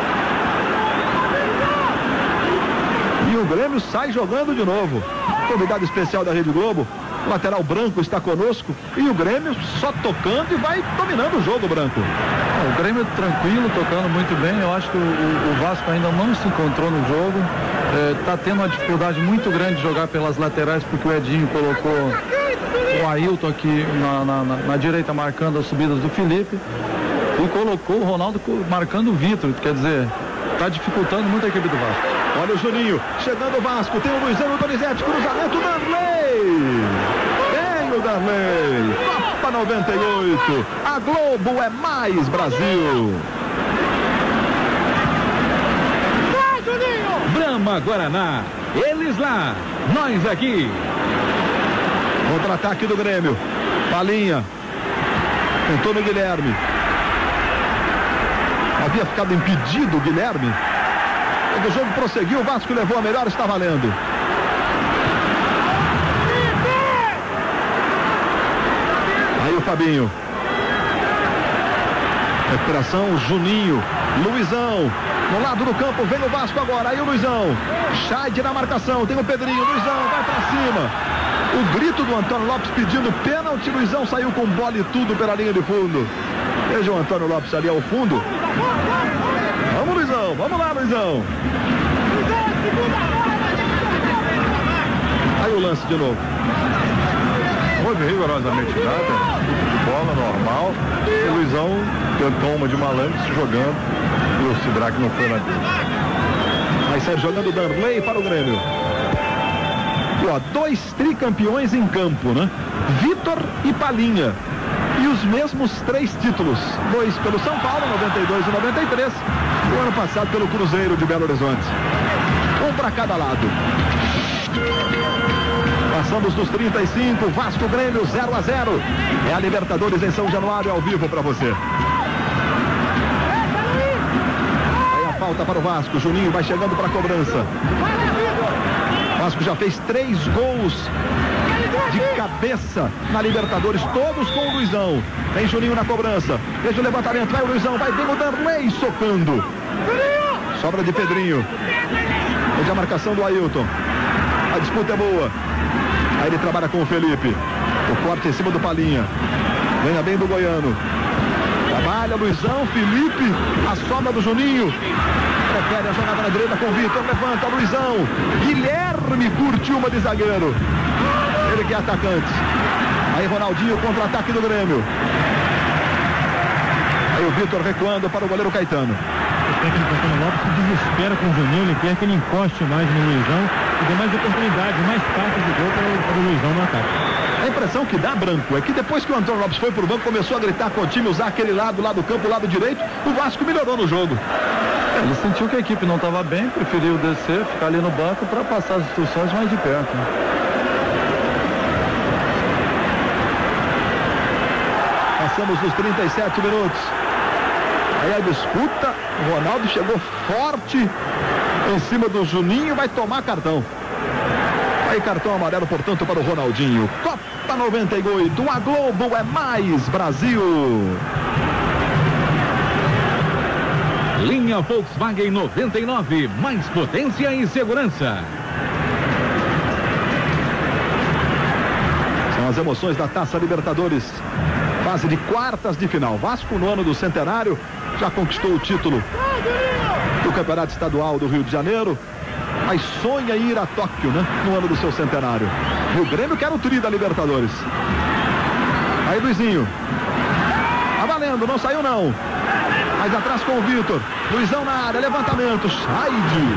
E o Grêmio sai jogando de novo. Convidado especial da Rede Globo. O lateral Branco está conosco. E o Grêmio só tocando e vai dominando o jogo, Branco. O Grêmio tranquilo, tocando muito bem. Eu acho que o, o Vasco ainda não se encontrou no jogo. Está é, tendo uma dificuldade muito grande de jogar pelas laterais, porque o Edinho colocou o Ailton aqui na, na, na, na direita, marcando as subidas do Felipe. E colocou o Ronaldo marcando o Vitor. Quer dizer, está dificultando muito a equipe do Vasco. Olha o Juninho, chegando o Vasco, tem o Luizão, o Donizete, cruzamento, Darley! Tem o Darley! Copa noventa e oito, a Globo é mais Brasil! Vai, Juninho! Brahma, Guaraná, eles lá, nós aqui! Contra-ataque do Grêmio, Palinha, tentou no Guilherme. Havia ficado impedido o Guilherme. O jogo prosseguiu, o Vasco levou a melhor, está valendo. Aí o Fabinho. Recuperação, Juninho, Luizão. No lado do campo, vem o Vasco agora. Aí o Luizão. Chaide na marcação, tem o Pedrinho. Luizão vai pra cima. O grito do Antônio Lopes pedindo pênalti. Luizão saiu com bola e tudo pela linha de fundo. Veja o Antônio Lopes ali ao fundo. Vamos, Luizão, vamos lá, Luizão. Aí o lance de novo. Houve rigorosamente nada. Bola normal. E o Luizão tentou uma de malandro se jogando. E o Sidraque não foi na dele. Vai sair jogando o Darley para o Grêmio. E, ó, dois tricampeões em campo, né? Vitor e Palinha. E os mesmos três títulos. Dois pelo São Paulo, noventa e dois e noventa e três. O ano passado pelo Cruzeiro de Belo Horizonte. Um para cada lado. Passamos dos trinta e cinco. Vasco Grêmio zero a zero. É a Libertadores em São Januário, ao vivo para você. Aí a falta para o Vasco. Juninho vai chegando para a cobrança. O Vasco já fez três gols de cabeça na Libertadores, todos com o Luizão. Tem Juninho na cobrança. Veja o levantamento, vai o Luizão, vai bem o Darley socando. Sobra de Pedrinho. Veja a marcação do Ailton. A disputa é boa. Aí ele trabalha com o Felipe. O corte em cima do Palinha. Ganha bem do Goiano. Trabalha Luizão, Felipe. A sobra do Juninho. Prefere a jogada na direita com o Vitor. Levanta Luizão. Guilherme curtiu uma de zagueiro. Ele que é atacante. Aí Ronaldinho, contra-ataque do Grêmio. Aí o Vitor recuando para o goleiro Caetano. O técnico Antônio Lopes se desespera com o Juninho. Ele quer que ele encoste mais no Luizão e dê mais oportunidade, mais passes de gol para o, para o Luizão no ataque. A impressão que dá, Branco, é que depois que o Antônio Lopes foi para o banco, começou a gritar com o time, usar aquele lado lá do campo, o lado direito, o Vasco melhorou no jogo. É, ele sentiu que a equipe não estava bem, preferiu descer, ficar ali no banco para passar as instruções mais de perto, né? Passamos dos trinta e sete minutos. Aí a disputa, o Ronaldo chegou forte em cima do Juninho, vai tomar cartão. Aí cartão amarelo, portanto, para o Ronaldinho. Copa noventa e oito, a Globo é mais Brasil. Linha Volkswagen noventa e nove, mais potência e segurança. São as emoções da Taça Libertadores. Fase de quartas de final. Vasco, no ano do centenário, já conquistou o título do Campeonato Estadual do Rio de Janeiro, mas sonha em ir a Tóquio, né? No ano do seu centenário. E o Grêmio quer o tri da Libertadores. Aí Luizinho. Tá valendo, não saiu não. Mais atrás com o Vitor. Luizão na área, levantamento. Chaide.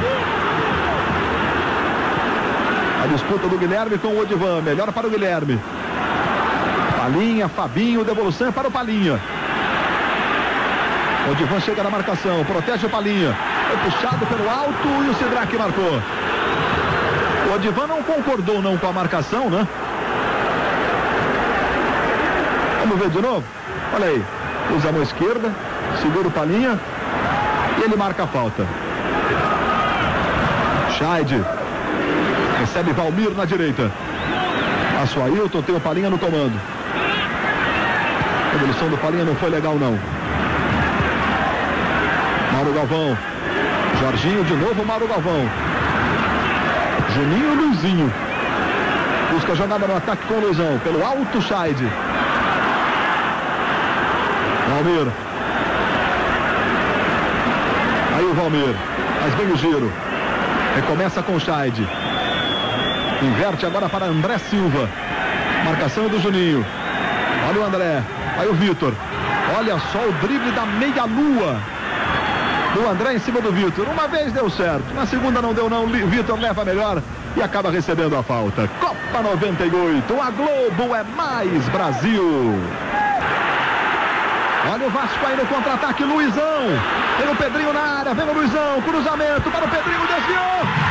A disputa do Guilherme com o Odivan. Melhor para o Guilherme. Palinha, Fabinho, devolução para o Palinha. O Odivan chega na marcação, protege o Palinha. Foi puxado pelo alto e o Sidraque marcou. O Odivan não concordou não com a marcação, né? Vamos ver de novo? Olha aí. Usa a mão esquerda, segura o Palinha e ele marca a falta. Scheid recebe Valmir na direita. Passa o Ailton, tem o Palinha no comando. A evolução do Palinha não foi legal, não. Mauro Galvão. Jorginho de novo, Mauro Galvão. Juninho e Luizinho. Busca a jogada no ataque com o Luizão. Pelo alto, Scheid. Valmir. Aí o Valmir. Mas vem o giro. Recomeça com o Scheid. Inverte agora para André Silva. Marcação do Juninho. Olha o André. Aí o Vitor. Olha só o drible da meia-lua do André em cima do Vitor. Uma vez deu certo. Na segunda não deu não. Vitor leva melhor e acaba recebendo a falta. Copa noventa e oito. A Globo é mais Brasil. Olha o Vasco aí no contra-ataque. Luizão. Tem o Pedrinho na área. Vem o Luizão. Cruzamento para o Pedrinho. Desviou.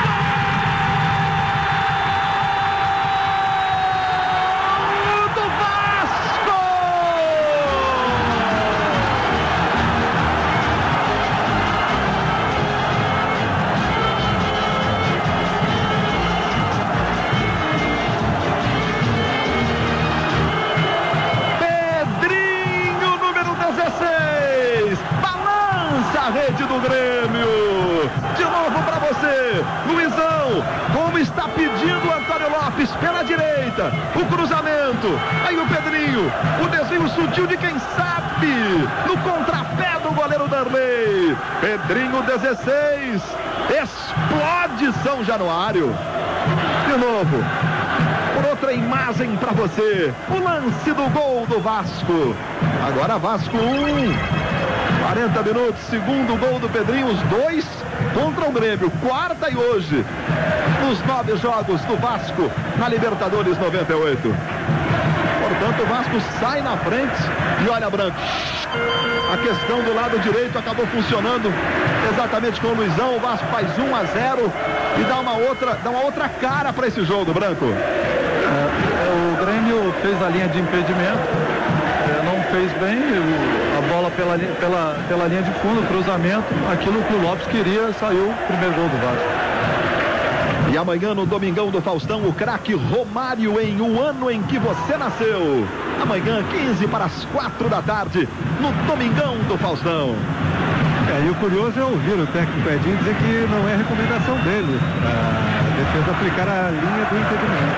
A rede do Grêmio. De novo para você, Luizão. Como está pedindo o Antônio Lopes pela direita. O cruzamento. Aí o Pedrinho. O desvio sutil de quem sabe. No contrapé do goleiro Darley. Pedrinho dezesseis. Explode São Januário. De novo. Por outra imagem para você. O lance do gol do Vasco. Agora Vasco um. quarenta minutos, segundo gol do Pedrinho, os dois contra o Grêmio, quarta e hoje, nos nove jogos do Vasco na Libertadores noventa e oito. Portanto, o Vasco sai na frente e olha, Branco, a questão do lado direito acabou funcionando exatamente com o Luizão. O Vasco faz um a zero e dá uma outra, dá uma outra cara para esse jogo, Branco. É, o Grêmio fez a linha de impedimento, é, não fez bem, o, a bola pela, pela, pela linha de fundo, cruzamento, aquilo que o Lopes queria, saiu o primeiro gol do Vasco. E amanhã no Domingão do Faustão, o craque Romário em O Ano em que Você Nasceu. Amanhã, quinze para as quatro da tarde, no Domingão do Faustão. É, e o curioso é ouvir o técnico Edinho dizer que não é recomendação dele a defesa aplicar a linha do impedimento.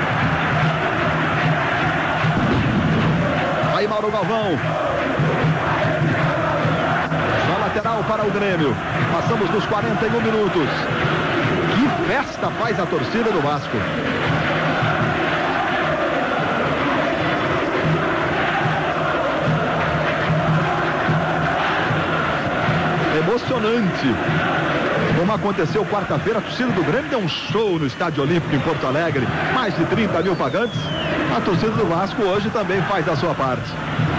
Aí Mauro Galvão. Na lateral para o Grêmio. Passamos dos quarenta e um minutos. Que festa faz a torcida do Vasco. Emocionante. Como aconteceu quarta-feira, a torcida do Grêmio deu um show no Estádio Olímpico em Porto Alegre. Mais de trinta mil pagantes. A torcida do Vasco hoje também faz a sua parte.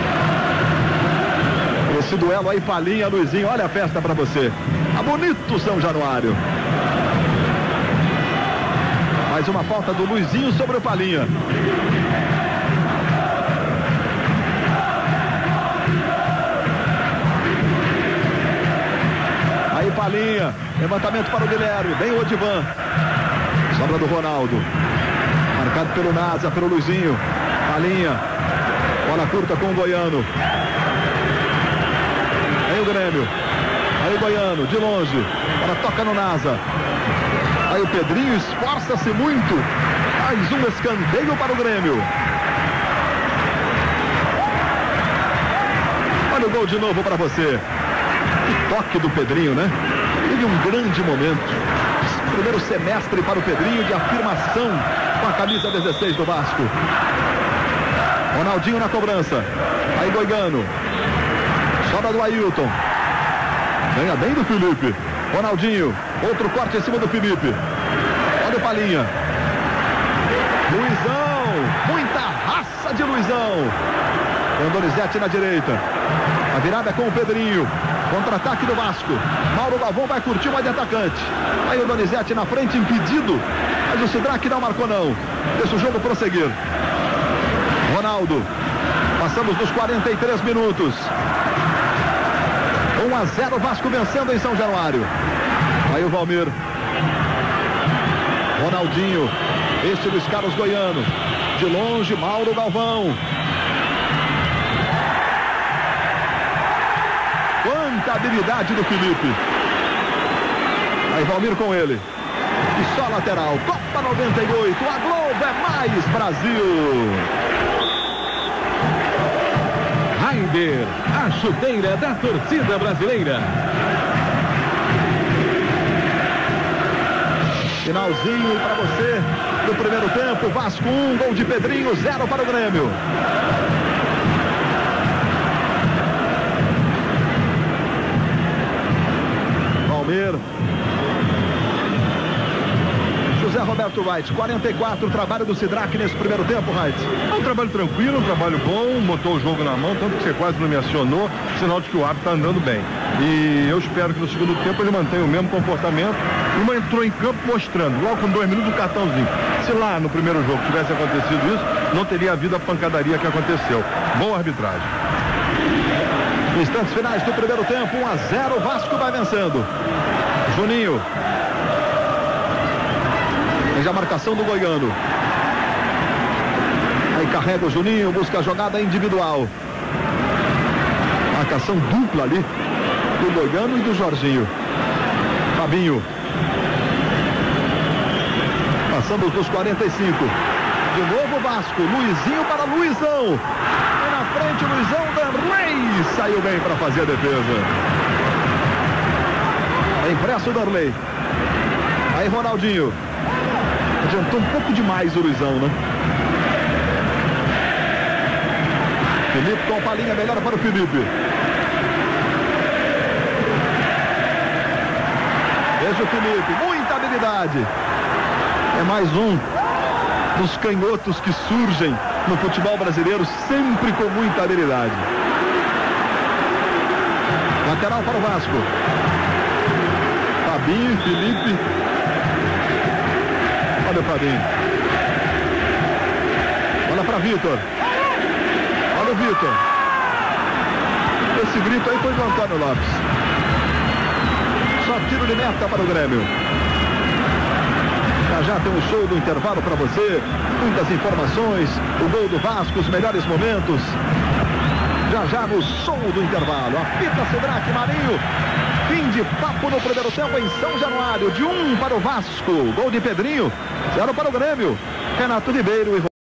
Esse duelo aí, Palinha, Luizinho, olha a festa pra você. A bonito São Januário. Mais uma falta do Luizinho sobre o Palinha. Aí Palinha, levantamento para o Guilherme, vem o Odivan. Sobra do Ronaldo. Marcado pelo Nasa, pelo Luizinho. Palinha. Bola curta com o Goiano. Aí o Grêmio. Aí o Goiano, de longe. Ela toca no Nasa. Aí o Pedrinho esforça-se muito. Mais um escanteio para o Grêmio. Olha o gol de novo para você. Que toque do Pedrinho, né? Teve um grande momento. Primeiro semestre para o Pedrinho de afirmação com a camisa dezesseis do Vasco. Ronaldinho na cobrança. Aí Goiano. Sobra do Ailton. Ganha bem do Felipe. Ronaldinho. Outro corte em cima do Felipe. Olha o Palinha. Luizão. Muita raça de Luizão. Tem o Donizete na direita. A virada com o Pedrinho. Contra-ataque do Vasco. Mauro Galvão vai curtir uma de atacante. Aí o Donizete na frente, impedido. Mas o Sidraque não marcou não. Deixa o jogo prosseguir. Ronaldo. Passamos dos quarenta e três minutos. um a zero, Vasco vencendo em São Januário. Aí o Valmir. Ronaldinho. Este Luiz Carlos Goiano. De longe, Mauro Galvão. Quanta habilidade do Felipe. Aí Valmir com ele. E só lateral. Copa noventa e oito. A Globo é mais Brasil. Raider, a chuteira da torcida brasileira. Finalzinho para você do primeiro tempo. Vasco um, gol de Pedrinho, zero para o Grêmio. Valmir. José Roberto Wright, quarenta e quatro, trabalho do Sidraque nesse primeiro tempo, Wright. É um trabalho tranquilo, um trabalho bom, botou o jogo na mão, tanto que você quase não me acionou, sinal de que o árbitro está andando bem. E eu espero que no segundo tempo ele mantenha o mesmo comportamento. Uma entrou em campo mostrando, logo com dois minutos, um cartãozinho. Se lá no primeiro jogo tivesse acontecido isso, não teria havido a pancadaria que aconteceu. Boa arbitragem. Instantes finais do primeiro tempo, um a zero, Vasco vai vencendo. Juninho. Tem a marcação do Goiano. Aí carrega o Juninho, busca a jogada individual. Marcação dupla ali do Goiano e do Jorginho. Fabinho. Passamos dos quarenta e cinco. De novo Vasco. Luizinho para Luizão. E na frente o Luizão. Darley saiu bem para fazer a defesa. É impresso o Darley. Aí Ronaldinho. Adiantou um pouco demais o Luizão, né? Felipe com a palhinha melhor para o Felipe. Veja o Felipe, muita habilidade. É mais um dos canhotos que surgem no futebol brasileiro, sempre com muita habilidade. Lateral para o Vasco. Fabinho e Felipe. Olha o Fabinho. Olha para Vitor. Olha o Vitor. Esse grito aí foi do Antônio Lopes. Só tiro de meta para o Grêmio. Já já tem um show do intervalo para você. Muitas informações. O gol do Vasco, os melhores momentos. Já já no show do intervalo. Apita Sidraque Marinho. Fim de papo no primeiro tempo em São Januário. De um para o Vasco. Gol de Pedrinho. Zero para o Grêmio. Renato Ribeiro e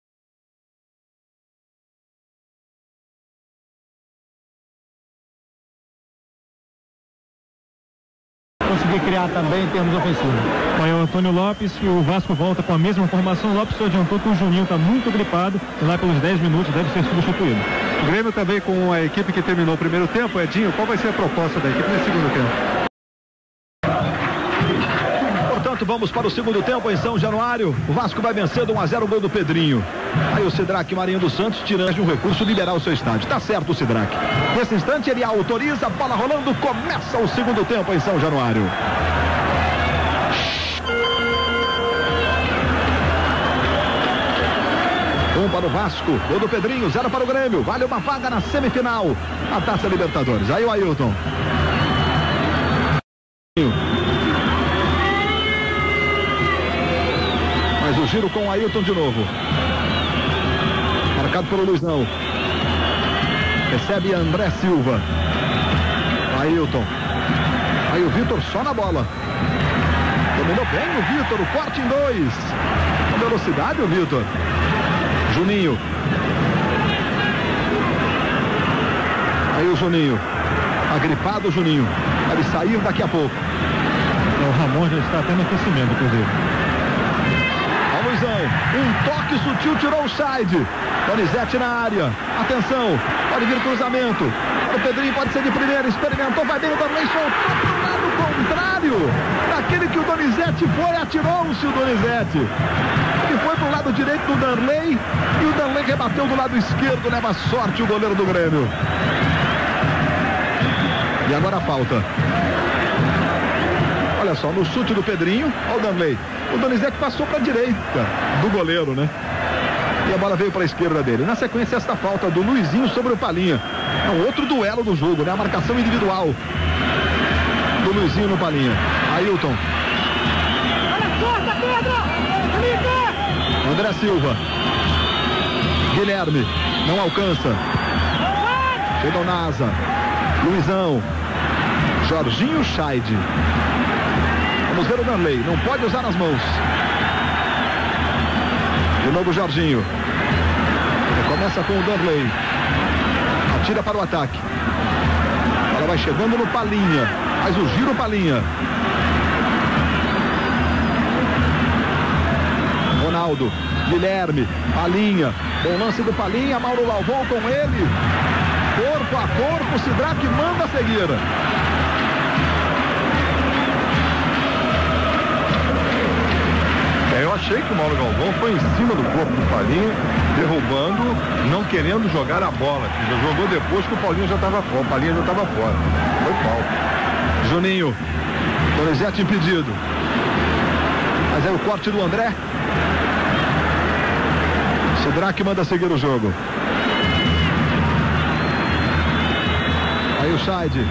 conseguir criar também em termos ofensivos. Aí o Antônio Lopes, e o Vasco volta com a mesma formação. O Lopes se adiantou que o Juninho está muito gripado e lá pelos dez minutos deve ser substituído. O Grêmio também com a equipe que terminou o primeiro tempo. Edinho, qual vai ser a proposta da equipe nesse segundo tempo? Portanto, vamos para o segundo tempo em São Januário. O Vasco vai vencendo um a zero, gol do Pedrinho. Aí o Sidraque Marinho dos Santos tirando de um recurso liberar o seu estádio. Tá certo o Sidraque. Nesse instante ele autoriza, bola rolando, começa o segundo tempo em São Januário. Um para o Vasco, gol do Pedrinho, zero para o Grêmio. Vale uma vaga na semifinal, a Taça Libertadores. Aí o Ailton. Mas o giro com o Ailton de novo. Marcado pelo Luizão. Recebe André Silva. Ailton. Aí o Vitor só na bola. Dominou bem o Vitor, o corte em dois. Com velocidade o Vitor. Juninho. Aí o Juninho. Agripado o Juninho. Vai sair daqui a pouco. O Ramon já está até no aquecimento, inclusive. Ó o Luizão. Um toque sutil tirou o side. Donizete na área. Atenção. Pode vir cruzamento. O Pedrinho pode ser de primeira. Experimentou. Vai bem o Donizete. Soltou para o lado contrário. Daquele que o Donizete foi. Atirou-se o Donizete. Ele foi para o lado direito do Darley. E o Darley rebateu do lado esquerdo. Leva sorte o goleiro do Grêmio. E agora a falta. Olha só, no chute do Pedrinho, olha o Darley. O Donizete passou para a direita do goleiro, né? E a bola veio para a esquerda dele. Na sequência, esta falta do Luizinho sobre o Palinha. É um outro duelo do jogo, né? A marcação individual do Luizinho no Palinha. Ailton. André Silva. Guilherme. Não alcança. Chega o Nasa. Luizão. Jorginho Scheid. Vamos ver o Danley. Não pode usar as mãos. De novo o Jorginho. Começa com o Danley. Atira para o ataque. Ela vai chegando no Palinha. Faz o giro Palinha. Ronaldo. Guilherme. Palinha. Bom lance do Palinha. Mauro Galvão com ele. Corpo a corpo. Sidraque manda seguir. É, eu achei que o Mauro Galvão foi em cima do corpo do Palinha, derrubando, não querendo jogar a bola. Já jogou depois que o Paulinho já estava fora. O Palinha já estava fora. Foi falta. Juninho. Donizete impedido. Mas é o corte do André. Sidraque manda seguir o jogo. Aí o Scheid.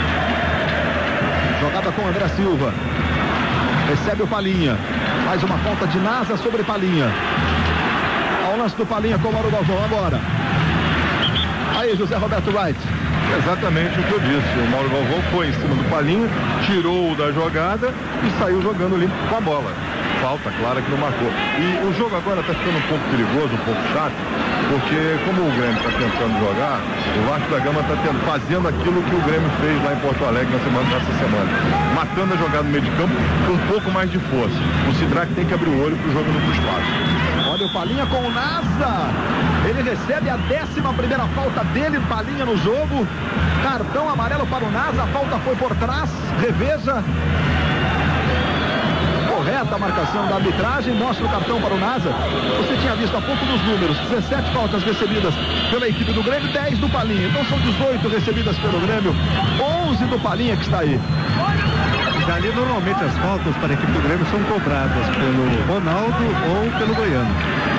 Jogada com o André Silva. Recebe o Palinha. Mais uma falta de Nasa sobre Palinha. Ao lance do Palinha com o Mauro Galvão agora. Aí José Roberto Wright. Exatamente o que eu disse. O Mauro Galvão foi em cima do Palinha, tirou-o da jogada e saiu jogando limpo com a bola. Falta, clara que não marcou. E o jogo agora está ficando um pouco perigoso, um pouco chato, porque como o Grêmio está tentando jogar, o Vasco da Gama está fazendo aquilo que o Grêmio fez lá em Porto Alegre na semana, nessa semana. Matando a jogada no meio de campo com um pouco mais de força. O Sidraque tem que abrir o olho para o jogo no espaço. Olha o Palinha com o Nasa. Ele recebe a décima primeira falta dele, Palinha no jogo. Cartão amarelo para o Nasa. A falta foi por trás. Reveja. Correta a marcação da arbitragem, mostra o cartão para o Nasa. Você tinha visto há pouco nos números, dezessete faltas recebidas pela equipe do Grêmio, dez do Palinha. Então são dezoito recebidas pelo Grêmio, onze do Palinha que está aí. Dali normalmente as faltas para a equipe do Grêmio são cobradas pelo Ronaldo ou pelo Goiano.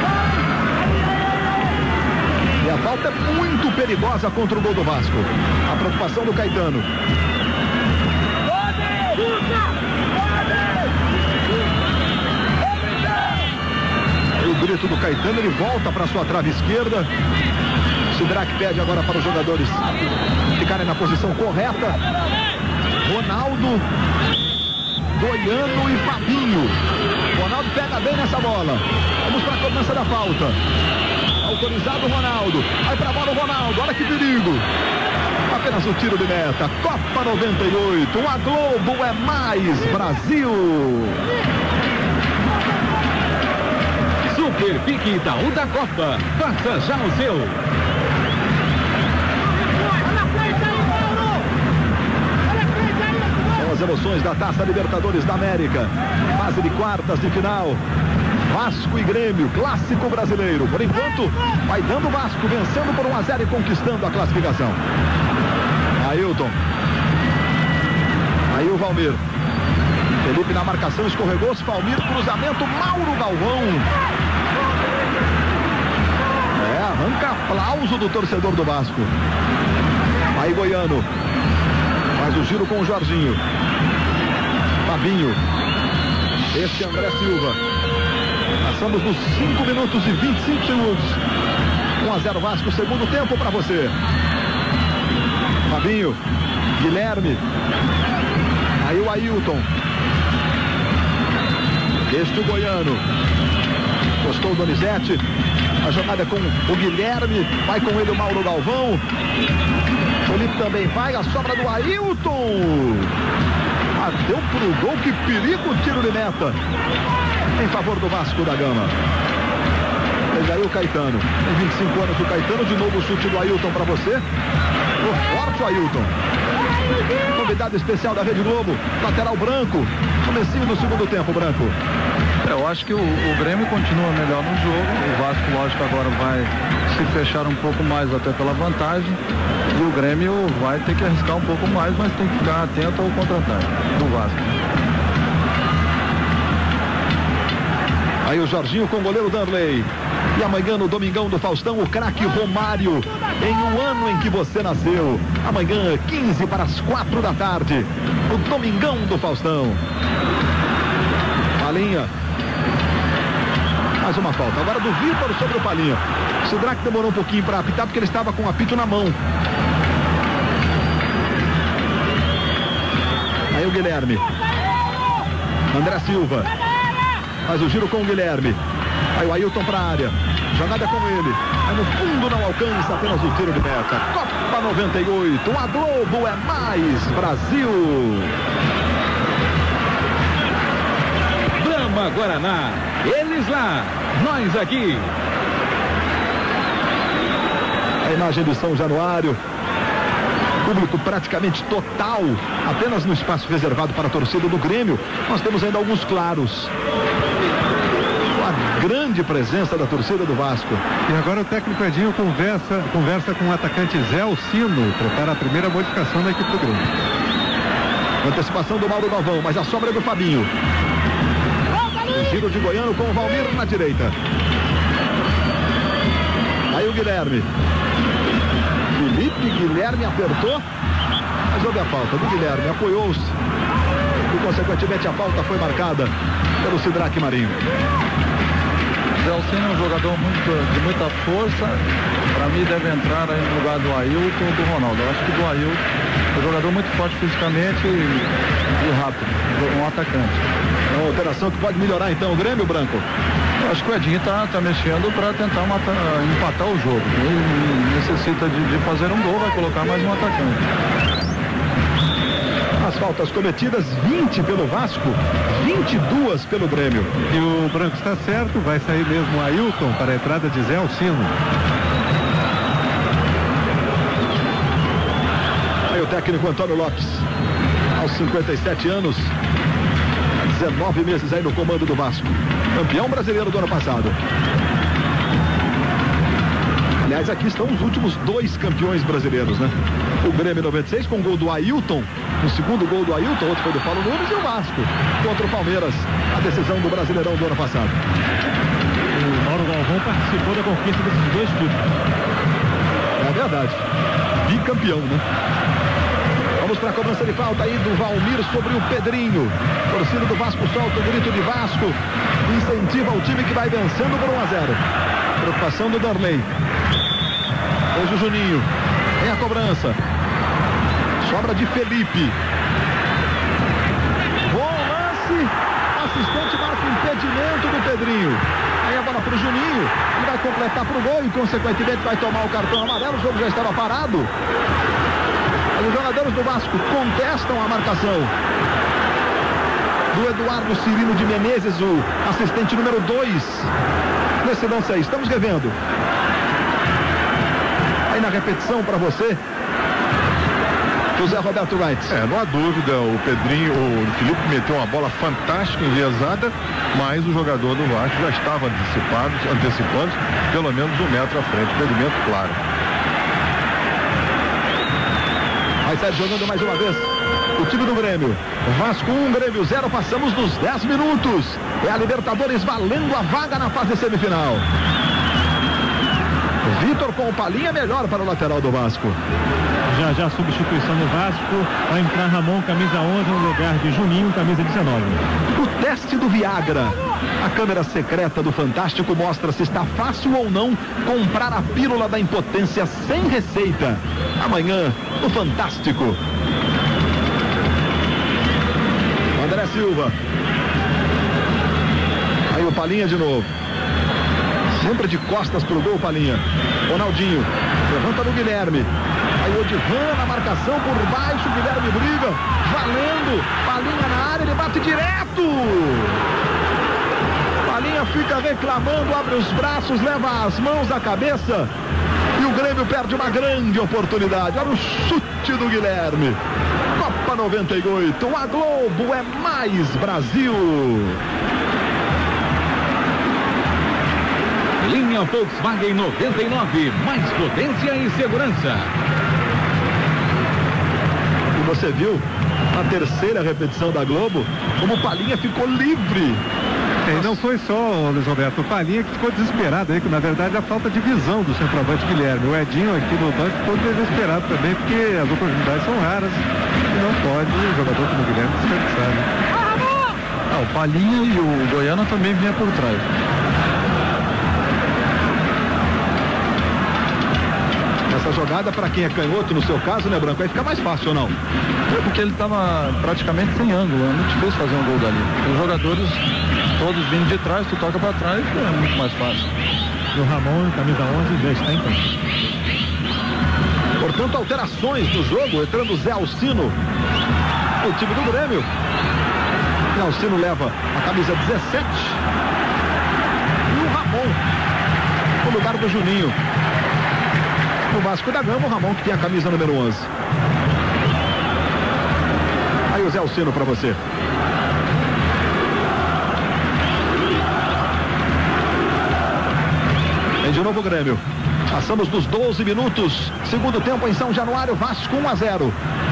E a falta é muito perigosa contra o gol do Vasco. A preocupação do Caetano. O grito do Caetano, ele volta para sua trave esquerda. Sidraque pede agora para os jogadores ficarem na posição correta. Ronaldo, Goiano e Fabinho. Ronaldo pega bem nessa bola. Vamos para a cobrança da falta. Autorizado o Ronaldo. Vai para a bola o Ronaldo. Olha que perigo. Apenas o tiro de meta. Copa noventa e oito. A Globo é mais Brasil. Super Pique Itaú da Copa. Faça já o seu. São as emoções da Taça Libertadores da América. Fase de quartas de final. Vasco e Grêmio, clássico brasileiro. Por enquanto, vai dando o Vasco, vencendo por um a zero e conquistando a classificação. Ailton. Aí o Valmir. Felipe na marcação, escorregou, Valmir, cruzamento, Mauro Galvão. É, arranca aplauso do torcedor do Vasco. Aí Goiano. Faz o giro com o Jorginho. Fabinho. Este é André Silva. Passamos dos cinco minutos e vinte e cinco segundos. um a zero Vasco, segundo tempo para você. Fabinho. Guilherme. Aí o Ailton. Este o Goiano. Gostou o Donizete. A jogada com o Guilherme. Vai com ele o Mauro Galvão. Felipe também vai. A sobra do Ailton. Bateu pro gol. Que perigo, tiro de meta. Em favor do Vasco da Gama. Veja aí o Caetano. Tem vinte e cinco anos o Caetano. De novo o chute do Ailton para você. O forte o Ailton. Convidado especial da Rede Globo. Lateral Branco. Comecinho do segundo tempo, Branco. Eu acho que o, o Grêmio continua melhor no jogo. O Vasco, lógico, agora vai se fechar um pouco mais até pela vantagem. E o Grêmio vai ter que arriscar um pouco mais, mas tem que ficar atento ao contra-ataque do Vasco. Aí o Jorginho com o goleiro Danley. E amanhã no Domingão do Faustão, o craque Romário, em um ano em que você nasceu. Amanhã, quinze para as quatro da tarde, o Domingão do Faustão. Palinha. Mais uma falta. Agora do Vitor sobre o Palinha. O Sidraque demorou um pouquinho para apitar porque ele estava com o apito na mão. Aí o Guilherme. André Silva. Faz o giro com o Guilherme. Aí o Ailton para a área. Jogada com ele. Aí no fundo não alcança, apenas o tiro de meta. Copa noventa e oito. A Globo é mais Brasil. Brahma Guaraná. Eles lá, nós aqui. A imagem do São Januário. Público praticamente total, apenas no espaço reservado para a torcida do Grêmio. Nós temos ainda alguns claros. A grande presença da torcida do Vasco. E agora o técnico Edinho conversa, conversa com o atacante Zé Alcino, prepara a primeira modificação da equipe do Grêmio. Antecipação do Mauro Galvão, mas a sobra é do Fabinho. Giro de Goiano com o Valmir na direita. Aí o Guilherme. Felipe Guilherme apertou, mas houve a falta do Guilherme, apoiou-se e consequentemente a falta foi marcada pelo Sidraque Marinho. Zé Alcino é um jogador muito, de muita força, para mim deve entrar aí no lugar do Ailton ou do Ronaldo. Eu acho que do Ailton é um jogador muito forte fisicamente e, e rápido, um atacante. É uma alteração que pode melhorar então o Grêmio, Branco? Eu acho que o Edinho está tá mexendo para tentar matar, empatar o jogo. Ele necessita de, de fazer um gol, vai colocar mais um atacante. As faltas cometidas, vinte pelo Vasco, vinte e duas pelo Grêmio. E o Branco está certo, vai sair mesmo o Ailton para a entrada de Zé Alcino. Aí o técnico Antônio Lopes, aos cinquenta e sete anos, dezenove meses aí no comando do Vasco. Campeão brasileiro do ano passado. Aliás, aqui estão os últimos dois campeões brasileiros, né? O Grêmio noventa e seis com o gol do Ailton, o segundo gol do Ailton, outro foi do Paulo Nunes, e o Vasco contra o Palmeiras, a decisão do Brasileirão do ano passado. O Mauro Galvão participou da conquista desses dois títulos. É verdade. Bicampeão, né? Vamos para a cobrança de falta aí do Valmir sobre o Pedrinho. Torcida do Vasco solta o grito de Vasco. Incentiva o time que vai vencendo por um a zero. Preocupação do Darley. Hoje o Juninho. Tem a cobrança. Sobra de Felipe. Bom lance. Assistente marca impedimento do Pedrinho. Aí a bola para o Juninho. Ele vai completar para o gol e consequentemente vai tomar o cartão amarelo. O jogo já estava parado. Os jogadores do Vasco contestam a marcação do Eduardo Cirino de Menezes, o assistente número dois nesse lance aí. Estamos revendo. Aí na repetição para você, José Roberto Wright. É, não há dúvida, o Pedrinho, o Felipe meteu uma bola fantástica, enviesada, mas o jogador do Vasco já estava antecipado, antecipando pelo menos um metro à frente, impedimento claro. Vai sair jogando mais uma vez o time do Grêmio. Vasco um, Grêmio zero, passamos dos dez minutos. É a Libertadores valendo a vaga na fase semifinal. Vitor com o Palinha, melhor para o lateral do Vasco. Já já substituição no Vasco, vai entrar Ramon, camisa onze, no lugar de Juninho, camisa dezenove. O teste do Viagra. A câmera secreta do Fantástico mostra se está fácil ou não comprar a pílula da impotência sem receita. Amanhã, no Fantástico. André Silva. Aí o Palinha de novo. Sempre de costas pro gol, Palinha. Ronaldinho. Levanta no Guilherme. Aí o Odivan na marcação por baixo. Guilherme briga. Valendo. Palinha na área. Ele bate direto. Palinha fica reclamando. Abre os braços. Leva as mãos à cabeça. E o Grêmio perde uma grande oportunidade. Olha o chute do Guilherme. Copa noventa e oito. A Globo é mais Brasil. Linha Volkswagen noventa e nove, mais potência e segurança. E você viu na terceira repetição da Globo como o Palinha ficou livre É, e não foi só, Luiz Roberto, o Palhinha que ficou desesperado aí, que na verdade é a falta de visão do centroavante Guilherme. O Edinho aqui no banco ficou desesperado também, porque as oportunidades são raras e não pode o jogador como o Guilherme desperdiçar, né? Ah, o Palhinha e o Goiano também vinha por trás. Essa jogada, para quem é canhoto, no seu caso, né, Branco? Aí fica mais fácil ou não? É porque ele estava praticamente sem ângulo, é muito difícil fazer um gol dali. Os jogadores todos vindo de trás, tu toca para trás, é muito mais fácil. E o Ramon, camisa onze, já está em campo. Portanto, alterações no jogo, entrando o Zé Alcino, o time do Grêmio. Zé Alcino leva a camisa dezessete e o Ramon no lugar do Juninho. No Vasco da Gama, o Ramon que tem a camisa número onze. Aí o Zé Alcino para você. Vem de novo o Grêmio. Passamos dos doze minutos. Segundo tempo em São Januário, Vasco um a zero.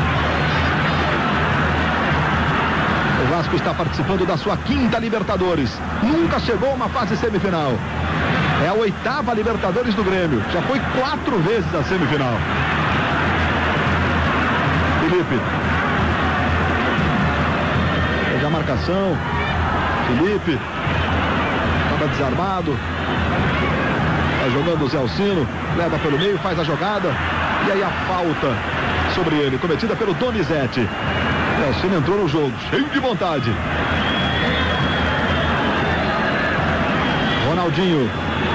O Vasco está participando da sua quinta Libertadores. Nunca chegou a uma fase semifinal. É a oitava Libertadores do Grêmio. Já foi quatro vezes a semifinal. Felipe. Fez a marcação. Felipe. Estava desarmado. Vai jogando o Zé Alcino. Leva pelo meio, faz a jogada. E aí a falta sobre ele, cometida pelo Donizete. O Alcino entrou no jogo, cheio de vontade. Ronaldinho.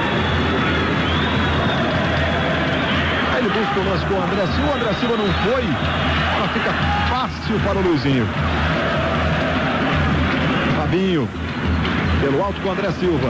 Aí ele busca o lance com o André Silva. O André Silva não foi. Ela fica fácil para o Luizinho. Fabinho. Pelo alto com o André Silva.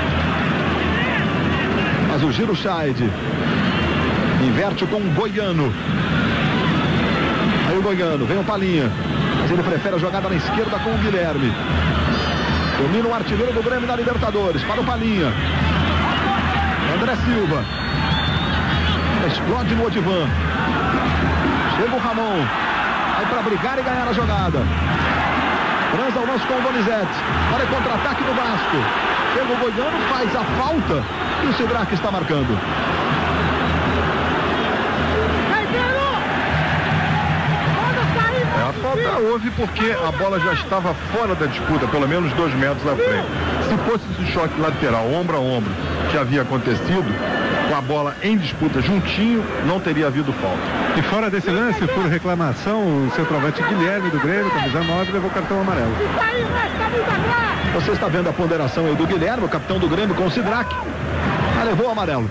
Mas o giro Scheid. Inverte com o Goiano. Aí o Goiano, vem o Palhinha. Mas ele prefere a jogada na esquerda com o Guilherme. Domina o artilheiro do Grêmio na Libertadores. Para o Palhinha. André Silva. Explode no Odivan. Chega o Ramon. Vai para brigar e ganhar a jogada. Transa o lance com o Donizete. Olha o contra-ataque do Vasco. Chega o Goiano, faz a falta. E o Sidraque está marcando. A falta houve porque a bola já estava fora da disputa, pelo menos dois metros à frente. Se fosse esse choque lateral, ombro a ombro, que havia acontecido, com a bola em disputa juntinho, não teria havido falta. E fora desse lance, por reclamação, o centroavante Guilherme do Grêmio, camisa nove, levou cartão amarelo. Você está vendo a ponderação aí do Guilherme, o capitão do Grêmio, com o Sidraque. Ah, levou o amarelo.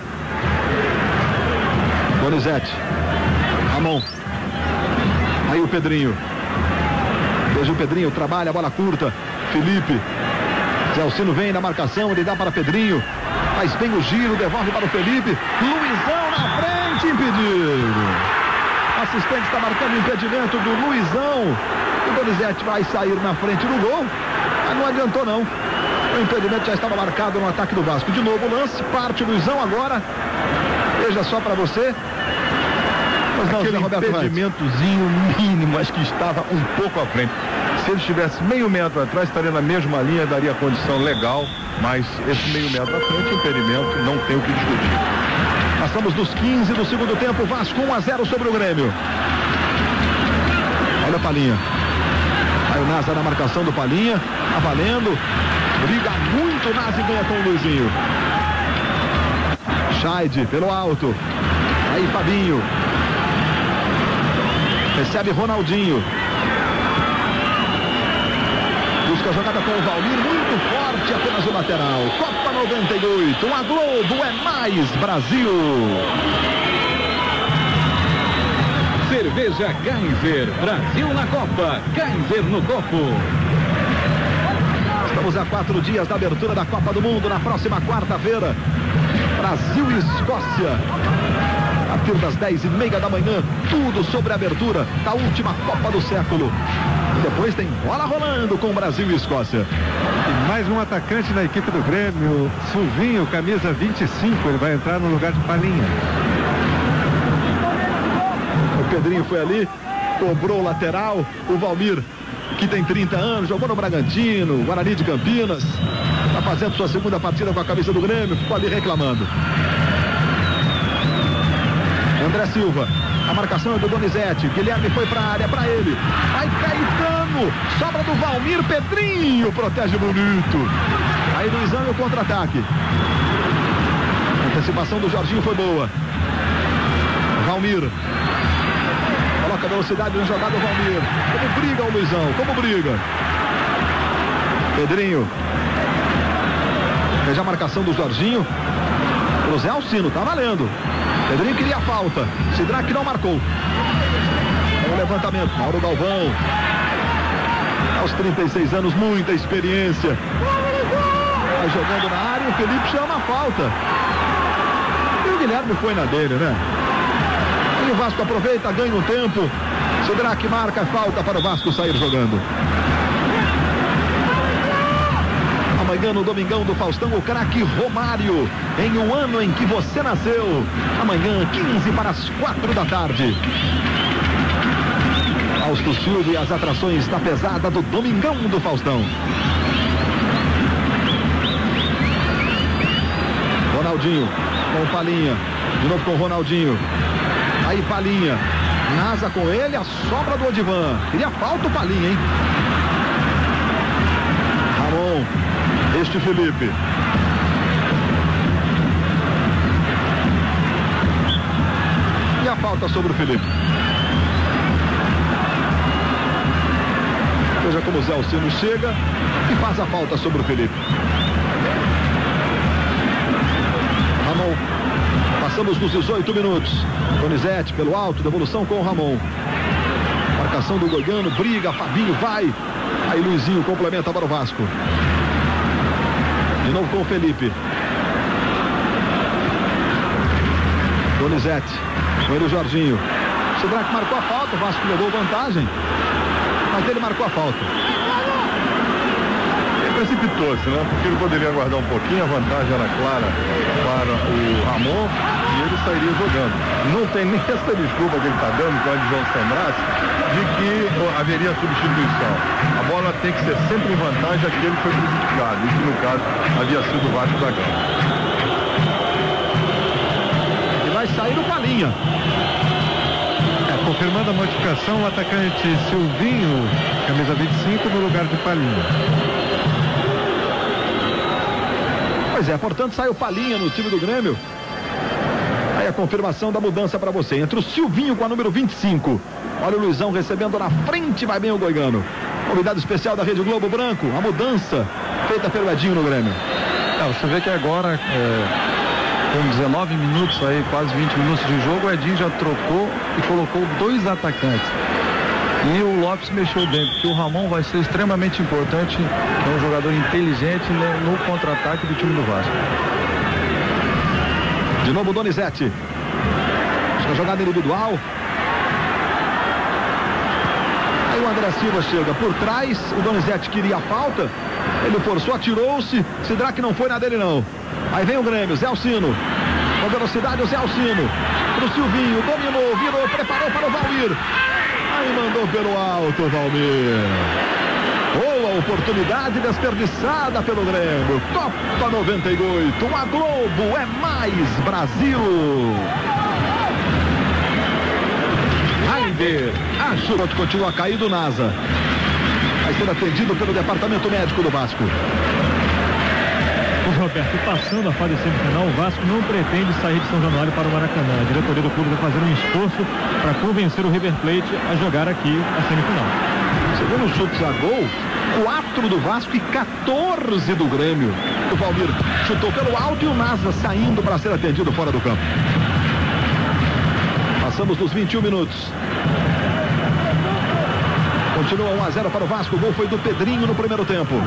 Donizete. Ramon. Aí o Pedrinho. Veja o Pedrinho, trabalha a bola curta. Felipe. Zé Alcino vem na marcação, ele dá para Pedrinho. Faz bem o giro, devolve para o Felipe. Luizão na frente, impedido. O assistente está marcando o impedimento do Luizão. O Donizete vai sair na frente do gol. Mas não adiantou não. O impedimento já estava marcado no ataque do Vasco. De novo o lance, parte o Luizão agora. Veja só para você. Mas não, aquele impedimentozinho mínimo, acho que estava um pouco à frente. Se ele estivesse meio metro atrás, estaria na mesma linha, daria condição legal, mas esse meio metro à frente, impedimento, não tem o que discutir. Passamos dos quinze do segundo tempo, Vasco um a zero sobre o Grêmio. Olha a Palhinha. Aí o Nasa na marcação do Palhinha, tá valendo. Briga muito, o Nasa ganha com o Luizinho. Scheid pelo alto. Aí Fabinho. Recebe Ronaldinho. Busca a jogada com o Valmir, muito forte, apenas o lateral. Copa noventa e oito, a Globo é mais Brasil. Cerveja Kaiser, Brasil na Copa, Kaiser no copo. Estamos a quatro dias da abertura da Copa do Mundo, na próxima quarta-feira. Brasil e Escócia. A partir das dez e meia da manhã, tudo sobre a abertura da última Copa do século. E depois tem bola rolando com Brasil e Escócia. E mais um atacante na equipe do Grêmio, Silvinho, camisa vinte e cinco, ele vai entrar no lugar de Palhinha. O Pedrinho foi ali, cobrou o lateral, o Valmir, que tem trinta anos, jogou no Bragantino, Guarani de Campinas. fazendo sua segunda partida com a camisa do Grêmio, ficou ali reclamando. André Silva, a marcação é do Donizete, Guilherme foi para a área, para ele, vai Caetano, sobra do Valmir, Pedrinho protege bonito, aí Luizão e o contra-ataque, a antecipação do Jorginho foi boa, Valmir, coloca velocidade na jogada, Valmir, como briga o Luizão, como briga, Pedrinho, veja a marcação do Jorginho, o Zé Alcino, tá valendo. Pedrinho queria a falta. Sidraque não marcou. É o levantamento. Mauro Galvão. Aos trinta e seis anos, muita experiência. Vai jogando na área. O Felipe chama a falta. E o Guilherme foi na dele, né? E o Vasco aproveita, ganha um tempo. Sidraque marca a falta para o Vasco sair jogando. Amanhã no Domingão do Faustão, o craque Romário, em um ano em que você nasceu. Amanhã, quinze para as quatro da tarde. Fausto Silva e as atrações da pesada do Domingão do Faustão. Ronaldinho, com Palinha, de novo com o Ronaldinho. Aí Palinha, Nasa com ele, a sobra do Odivan. Queria falta o Palinha, hein? Ramon. Este Felipe. E a falta sobre o Felipe. Veja como o Zé Alcino chega e faz a falta sobre o Felipe. Ramon. Passamos dos dezoito minutos. Donizete pelo alto, devolução com o Ramon. Marcação do Goiano, briga, Fabinho vai. Aí Luizinho complementa para o Vasco. De novo com o Felipe. Donizete. Com ele o Jorginho. Sidraque marcou a falta. O Vasco levou vantagem. Mas ele marcou a falta. Ele precipitou-se, né? Porque ele poderia aguardar um pouquinho. A vantagem era clara para o Ramon. E ele sairia jogando. Não tem nem essa desculpa que ele está dando com a divisão sem braço, de que haveria substituição. A bola tem que ser sempre em vantagem aquele que foi prejudicado. Isso, no caso, havia sido o Vasco da Gama. E vai sair o Palinha. É, confirmando a modificação, o atacante Silvinho, camisa vinte e cinco, no lugar de Palinha. Pois é, portanto, sai o Palinha no time do Grêmio. Aí a confirmação da mudança para você. Entre o Silvinho com a número vinte e cinco. Olha o Luizão recebendo na frente, vai bem o Goiano. Convidado especial da Rede Globo Branco. A mudança feita pelo Edinho no Grêmio. É, você vê que agora, é, com dezenove minutos aí, quase vinte minutos de jogo, o Edinho já trocou e colocou dois atacantes. E o Lopes mexeu bem, porque o Ramon vai ser extremamente importante. É um jogador inteligente no contra-ataque do time do Vasco. De novo o Donizete. A jogada individual. Aí o André Silva chega por trás. O Donizete queria a falta. Ele forçou, atirou-se. Sidraque não foi na dele não. Aí vem o Grêmio, Zé Alcino. Com velocidade o Zé Alcino. Pro Silvinho, dominou, virou, preparou para o Valmir. Aí mandou pelo alto o Valmir. Boa oportunidade desperdiçada pelo Grêmio. Copa noventa e oito. A Globo é mais Brasil. Raider. A Churot continua caído, Nasa. Vai ser atendido pelo departamento médico do Vasco. O Roberto, passando a fase semifinal, o Vasco não pretende sair de São Januário para o Maracanã. A diretoria do clube vai fazer um esforço para convencer o River Plate a jogar aqui a semifinal. Segundo chutes a gol, quatro do Vasco e quatorze do Grêmio. O Valmir chutou pelo alto e o Nasa saindo para ser atendido fora do campo. Passamos dos vinte e um minutos. Continua um a zero para o Vasco. O gol foi do Pedrinho no primeiro tempo.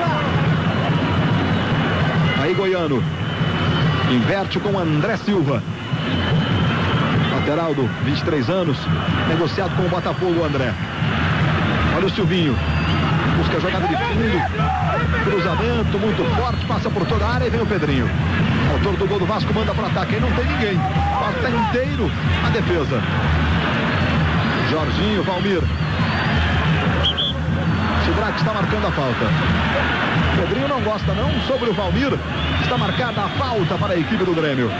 Aí Goiano inverte com André Silva. Lateral do vinte e três anos, negociado com o Botafogo, o André. Olha o Silvinho. Busca a jogada de fundo. Cruzamento muito forte, passa por toda a área e vem o Pedrinho. Autor do gol do Vasco manda para o ataque. Aí não tem ninguém. O Vasco está inteiro na defesa. Jorginho, Valmir. Sidraque está marcando a falta. Pedrinho não gosta não, sobre o Valmir. Está marcada a falta para a equipe do Grêmio.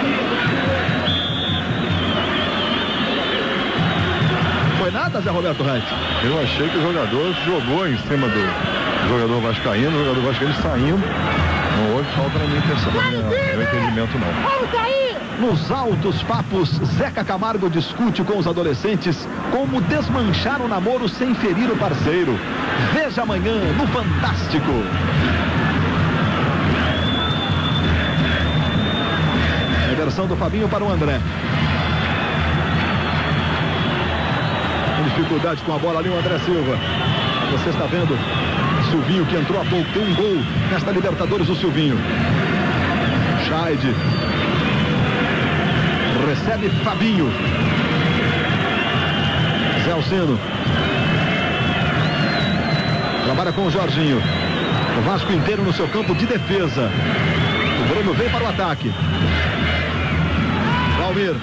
Foi nada, Zé Roberto Reis? Eu achei que o jogador jogou em cima do jogador vascaíno, o jogador vascaíno saindo. Não houve falta na minha intenção, no meu entendimento não. Nos altos papos, Zeca Camargo discute com os adolescentes como desmanchar o namoro sem ferir o parceiro. Veja amanhã no Fantástico. Reversão do Fabinho para o André. Com dificuldade com a bola ali o André Silva. Você está vendo Silvinho, que entrou há pouco, tem um gol nesta Libertadores, o Silvinho. Scheid recebe Fabinho. Zé Alcino trabalha com o Jorginho. O Vasco inteiro no seu campo de defesa. O Grêmio vem para o ataque. Valmir.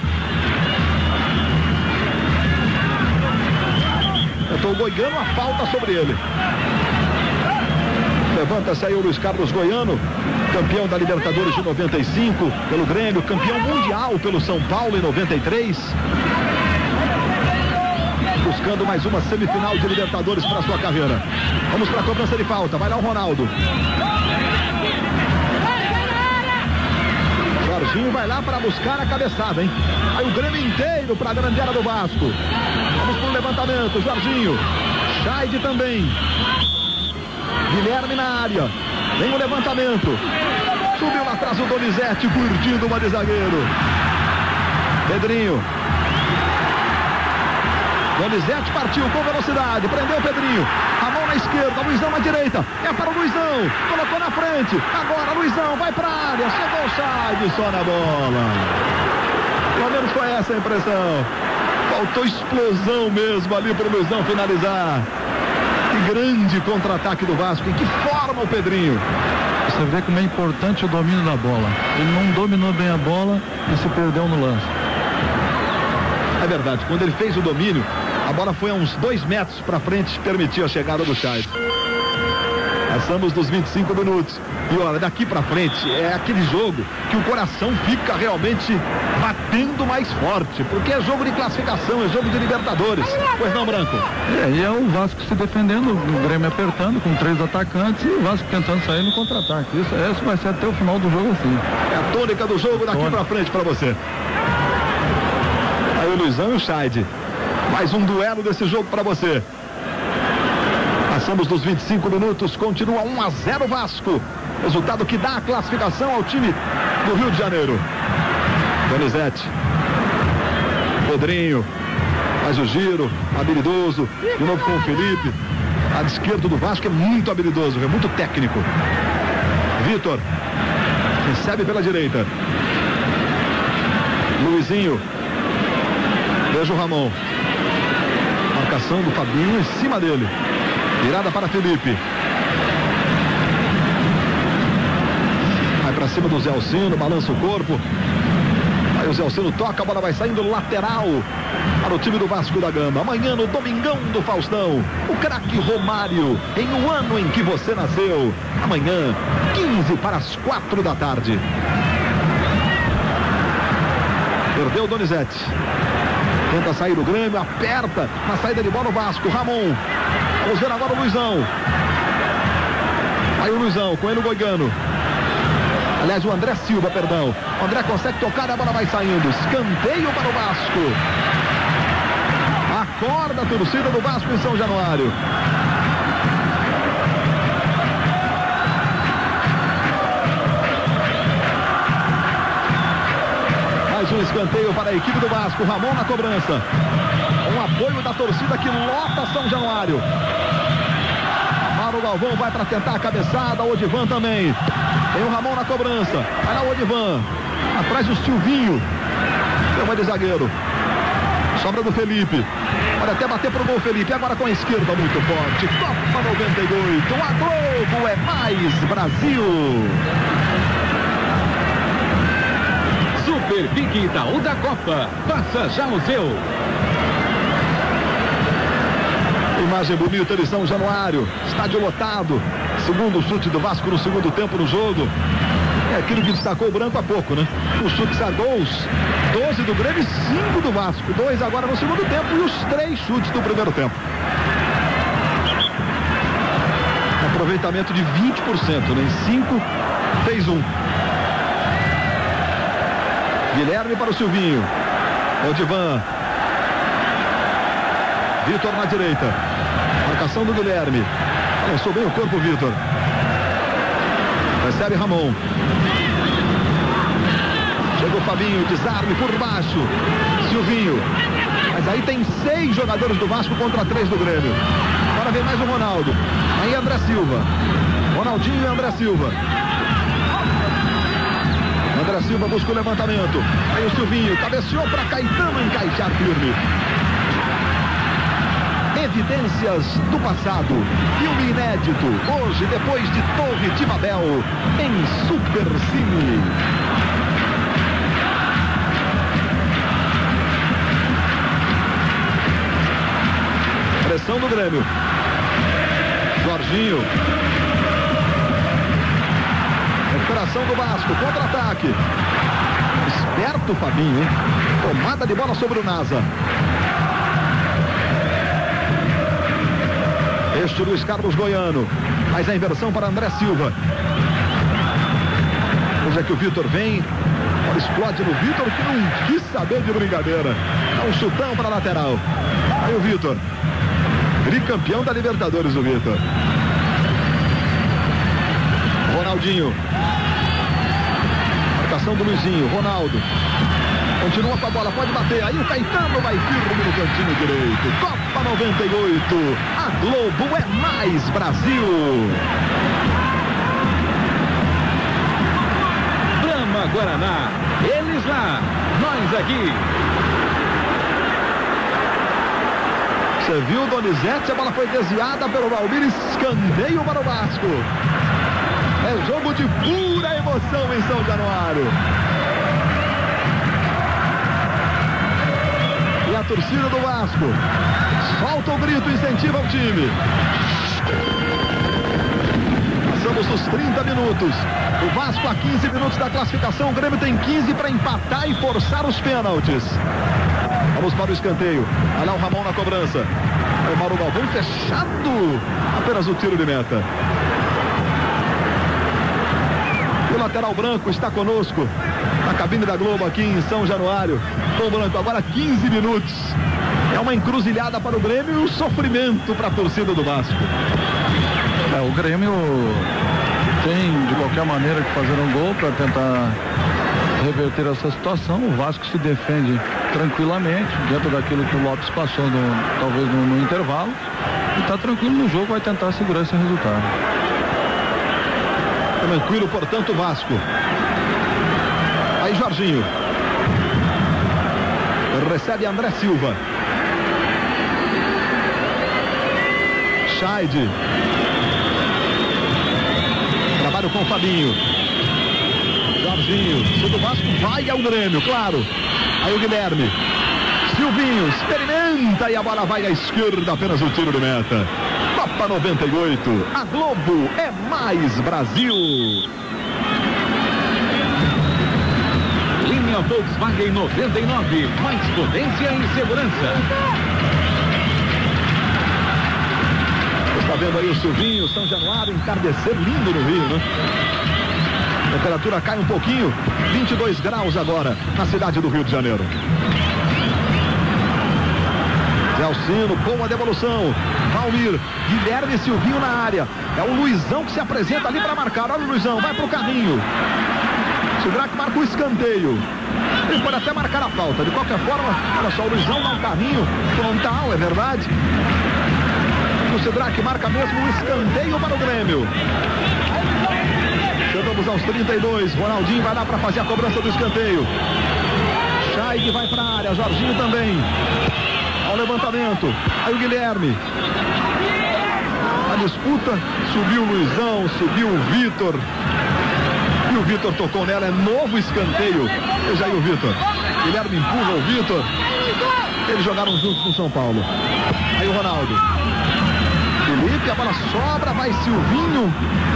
Tentou o Goiano, a falta sobre ele. Levanta-se aí o Luiz Carlos Goiano, campeão da Libertadores de noventa e cinco pelo Grêmio, campeão mundial pelo São Paulo em noventa e três. Buscando mais uma semifinal de Libertadores para sua carreira. Vamos para a cobrança de falta, vai lá o Ronaldo. Jorginho vai lá para buscar a cabeçada, hein? Aí o Grêmio inteiro para a grande área do Vasco. Vamos para o levantamento, Jorginho. Scheid também. Guilherme na área. Vem o levantamento. Subiu lá atrás o Donizete, curtindo uma de zagueiro. Pedrinho. Donizete partiu com velocidade. Prendeu o Pedrinho. A mão na esquerda, Luizão na direita. É para o Luizão. Colocou na frente. Agora Luizão vai para a área. Chegou o Scheid só na bola. Pelo menos foi essa a impressão. Faltou explosão mesmo ali para o Luizão finalizar. Que grande contra-ataque do Vasco. Em que forma o Pedrinho? Você vê como é importante o domínio da bola. Ele não dominou bem a bola e se perdeu no lance. É verdade, quando ele fez o domínio, a bola foi a uns dois metros para frente e permitiu a chegada do Scheid. Passamos dos vinte e cinco minutos. E olha, daqui para frente é aquele jogo que o coração fica realmente batendo mais forte, porque é jogo de classificação, é jogo de Libertadores. Pois não, Branco? É, e é o Vasco se defendendo, o Grêmio apertando com três atacantes e o Vasco tentando sair no contra-ataque. Isso, esse vai ser até o final do jogo assim. É a tônica do jogo daqui para frente para você. Aí o Luizão e o Scheid. Mais um duelo desse jogo para você. Passamos dos vinte e cinco minutos, continua um a zero Vasco. Resultado que dá a classificação ao time do Rio de Janeiro. Donizete. Pedrinho. Faz o giro, habilidoso. De novo com o Felipe. A esquerda do Vasco é muito habilidoso, é muito técnico. Vitor. Recebe pela direita. Luizinho. Veja o Ramon. Marcação do Fabinho em cima dele. Virada para Felipe. Vai para cima do Zé Alcino, balança o corpo. Aí o Zé Alcino toca, a bola vai saindo lateral para o time do Vasco da Gama. Amanhã no Domingão do Faustão, o craque Romário, em um ano em que você nasceu. Amanhã, quinze para as quatro da tarde. Perdeu o Donizete. Tenta sair do Grêmio, aperta na saída de bola o Vasco. Ramon. Vamos ver agora o Luizão. Aí o Luizão, com ele o Goiano. Aliás, o André Silva, perdão. O André consegue tocar e a bola vai saindo. Escanteio para o Vasco. Acorda a torcida do Vasco em São Januário. Mais um escanteio para a equipe do Vasco. Ramon na cobrança. Um apoio da torcida que lota São Januário. O Galvão vai para tentar a cabeçada. O Odivan também. Tem o Ramon na cobrança. Vai lá o Odivan. Atrás o Silvinho. Tem uma de zagueiro. Sobra do Felipe. Pode até bater pro gol Felipe. Agora com a esquerda muito forte. Copa noventa e oito. A Globo é mais Brasil. Super Big Itaú da Copa. Faça já o seu. Imagem bonita de São Januário, estádio lotado, segundo chute do Vasco no segundo tempo no jogo. É aquilo que destacou o Branco há pouco, né? Os chutes a gols, doze do Grêmio e cinco do Vasco. Dois agora no segundo tempo e os três chutes do primeiro tempo. Aproveitamento de vinte por cento, né? Em cinco, fez um. Guilherme para o Silvinho. Odivan. Vitor na direita. Marcação do Guilherme. Balançou bem o corpo, Vitor. Recebe Ramon. Chegou o Fabinho, desarme por baixo. Silvinho. Mas aí tem seis jogadores do Vasco contra três do Grêmio. Agora vem mais o Ronaldo. Aí André Silva. Ronaldinho e André Silva. André Silva busca o levantamento. Aí o Silvinho cabeceou para Caetano encaixar firme. Evidências do passado. Filme inédito. Hoje, depois de Torre de Babel, em Supercine. Pressão do Grêmio. Jorginho. Recuperação do Vasco. Contra-ataque. Esperto o Fabinho, hein? Tomada de bola sobre o Nasa. Este Luiz Carlos Goiano. Mas a inversão para André Silva. Hoje é que o Vitor vem. Olha, explode no Vitor que não quis saber de brincadeira. É um chutão para a lateral. Aí o Vitor. Tricampeão da Libertadores, o Vitor. Ronaldinho. Marcação do Luizinho. Ronaldo. Continua com a bola, pode bater. Aí o Caetano vai firme no cantinho direito. Copa noventa e oito. A Globo é mais Brasil. Brahma Guaraná. Eles lá, nós aqui. Você viu, Donizete? A bola foi desviada pelo Valmir. Escanteio para o Vasco. É jogo de pura emoção em São Januário. E a torcida do Vasco solta o grito, incentiva o time. Passamos dos trinta minutos. O Vasco a quinze minutos da classificação. O Grêmio tem quinze para empatar e forçar os pênaltis. Vamos para o escanteio. Olha lá o Ramon na cobrança. O Mauro Galvão fechado. Apenas o tiro de meta. O lateral Branco está conosco na cabine da Globo aqui em São Januário. Tom Branco, agora quinze minutos. É uma encruzilhada para o Grêmio e um sofrimento para a torcida do Vasco. É, o Grêmio tem de qualquer maneira que fazer um gol para tentar reverter essa situação. O Vasco se defende tranquilamente dentro daquilo que o Lopes passou no, talvez no, no intervalo, e está tranquilo no jogo, vai tentar segurar esse resultado. Tranquilo, portanto, o Vasco. Aí Jorginho recebe André Silva. Scheid. Trabalho com o Fabinho. Jorginho, se do Vasco vai ao Grêmio, claro. Aí o Guilherme. Silvinho experimenta e a bola vai à esquerda, apenas o tiro de meta. Copa noventa e oito, a Globo é mais Brasil. Linha Volkswagen noventa e nove, mais potência e segurança. Você está vendo aí o Silvinho, São Januário, entardecer lindo no Rio, né? A temperatura cai um pouquinho, vinte e dois graus agora na cidade do Rio de Janeiro. Zé Alcino, boa devolução. Valmir, Guilherme e Silvinho na área. É o Luizão que se apresenta ali para marcar. Olha o Luizão, vai pro carrinho. Sidraque marca o escanteio. Ele pode até marcar a falta. De qualquer forma, olha só, o Luizão dá um carrinho frontal, é verdade. O Sidraque marca mesmo o escanteio para o Grêmio. Chegamos aos trinta e dois. Ronaldinho vai lá para fazer a cobrança do escanteio. Scheid vai para a área. Jorginho também. Ao levantamento. Aí o Guilherme. A disputa. Subiu o Luizão. Subiu o Vitor. E o Vitor tocou nela. É novo escanteio. Veja aí o Vitor. Guilherme empurra o Vitor. Eles jogaram juntos no São Paulo. Aí o Ronaldo. Felipe, a bola sobra, vai Silvinho.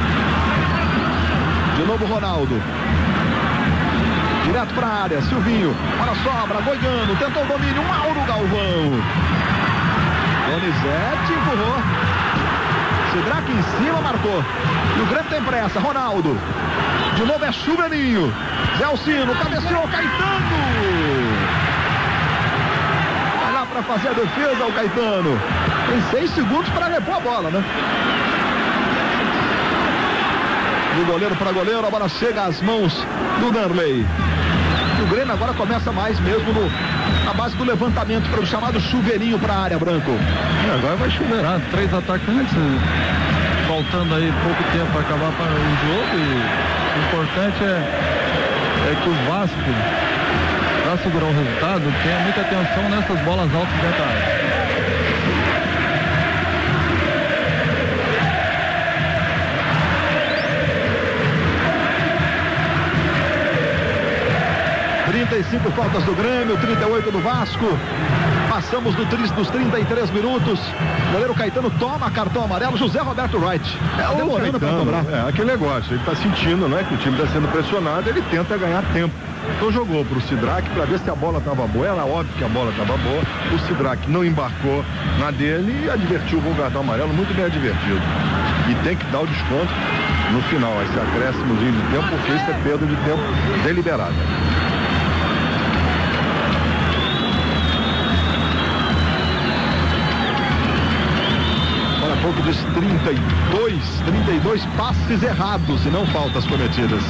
De novo Ronaldo. Direto para a área, Silvinho. Bola sobra, Goiano, tentou o domínio, Mauro Galvão. Donizete empurrou. Sidraque em cima, marcou. E o Grêmio tem pressa, Ronaldo. De novo é Chuveninho. Zé Alcino, cabeceou, Caetano. Vai lá para fazer a defesa, o Caetano. Tem seis segundos para repor a bola, né? Do goleiro para goleiro, a bola chega às mãos do Danley. O Grêmio agora começa mais mesmo no, na base do levantamento para o chamado chuveirinho para a área, Branco. É, agora vai chuveirar, três atacantes, faltando aí pouco tempo para acabar para o jogo, e o importante é, é que o Vasco, para segurar o resultado, tenha muita atenção nessas bolas altas dentro da área. trinta e cinco faltas do Grêmio, trinta e oito do Vasco. Passamos do tris dos trinta e três minutos. O goleiro Caetano toma cartão amarelo. José Roberto Wright. É o demorando para cobrar. É aquele negócio. Ele está sentindo, né, que o time está sendo pressionado. Ele tenta ganhar tempo. Então jogou para o Sidraque para ver se a bola estava boa. Era óbvio que a bola estava boa. O Sidraque não embarcou na dele e advertiu com o cartão amarelo, muito bem advertido. E tem que dar o desconto no final, esse acréscimozinho de tempo, porque isso é perda de tempo deliberada. Pouco diz trinta e dois, trinta e dois passes errados e não faltas cometidas.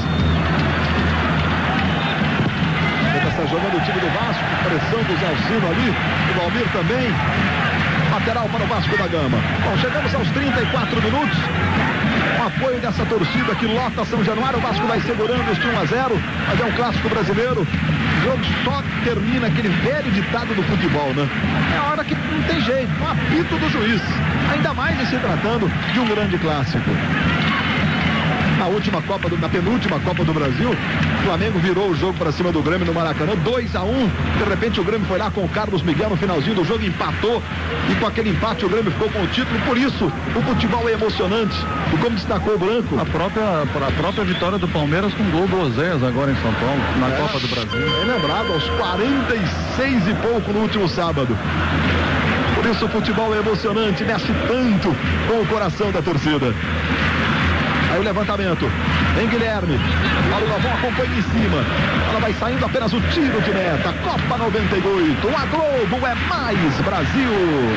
Está jogando o time do Vasco, pressão do Zé Alcino ali, o Valmir também. Lateral para o Vasco da Gama. Bom, chegamos aos trinta e quatro minutos. O apoio dessa torcida que lota São Januário. O Vasco vai segurando este um a zero, mas é um clássico brasileiro. O jogo só termina aquele velho ditado do futebol, né? É a hora que não tem jeito, um apito do juiz. Ainda mais em se tratando de um grande clássico. Na última Copa, do, na penúltima Copa do Brasil, o Flamengo virou o jogo para cima do Grêmio no Maracanã, dois a um. De repente o Grêmio foi lá com o Carlos Miguel no finalzinho do jogo, empatou, e com aquele empate o Grêmio ficou com o título. Por isso o futebol é emocionante, e como destacou o Branco, a própria, a própria vitória do Palmeiras com gol do Oséias agora em São Paulo, na é, Copa do Brasil. É lembrado, aos quarenta e seis e pouco no último sábado. Por isso o futebol é emocionante, mexe tanto com o coração da torcida. Aí o levantamento, vem Guilherme, Paulo Galvão acompanha em cima, ela vai saindo apenas o tiro de meta. Copa noventa e oito, a Globo é mais Brasil.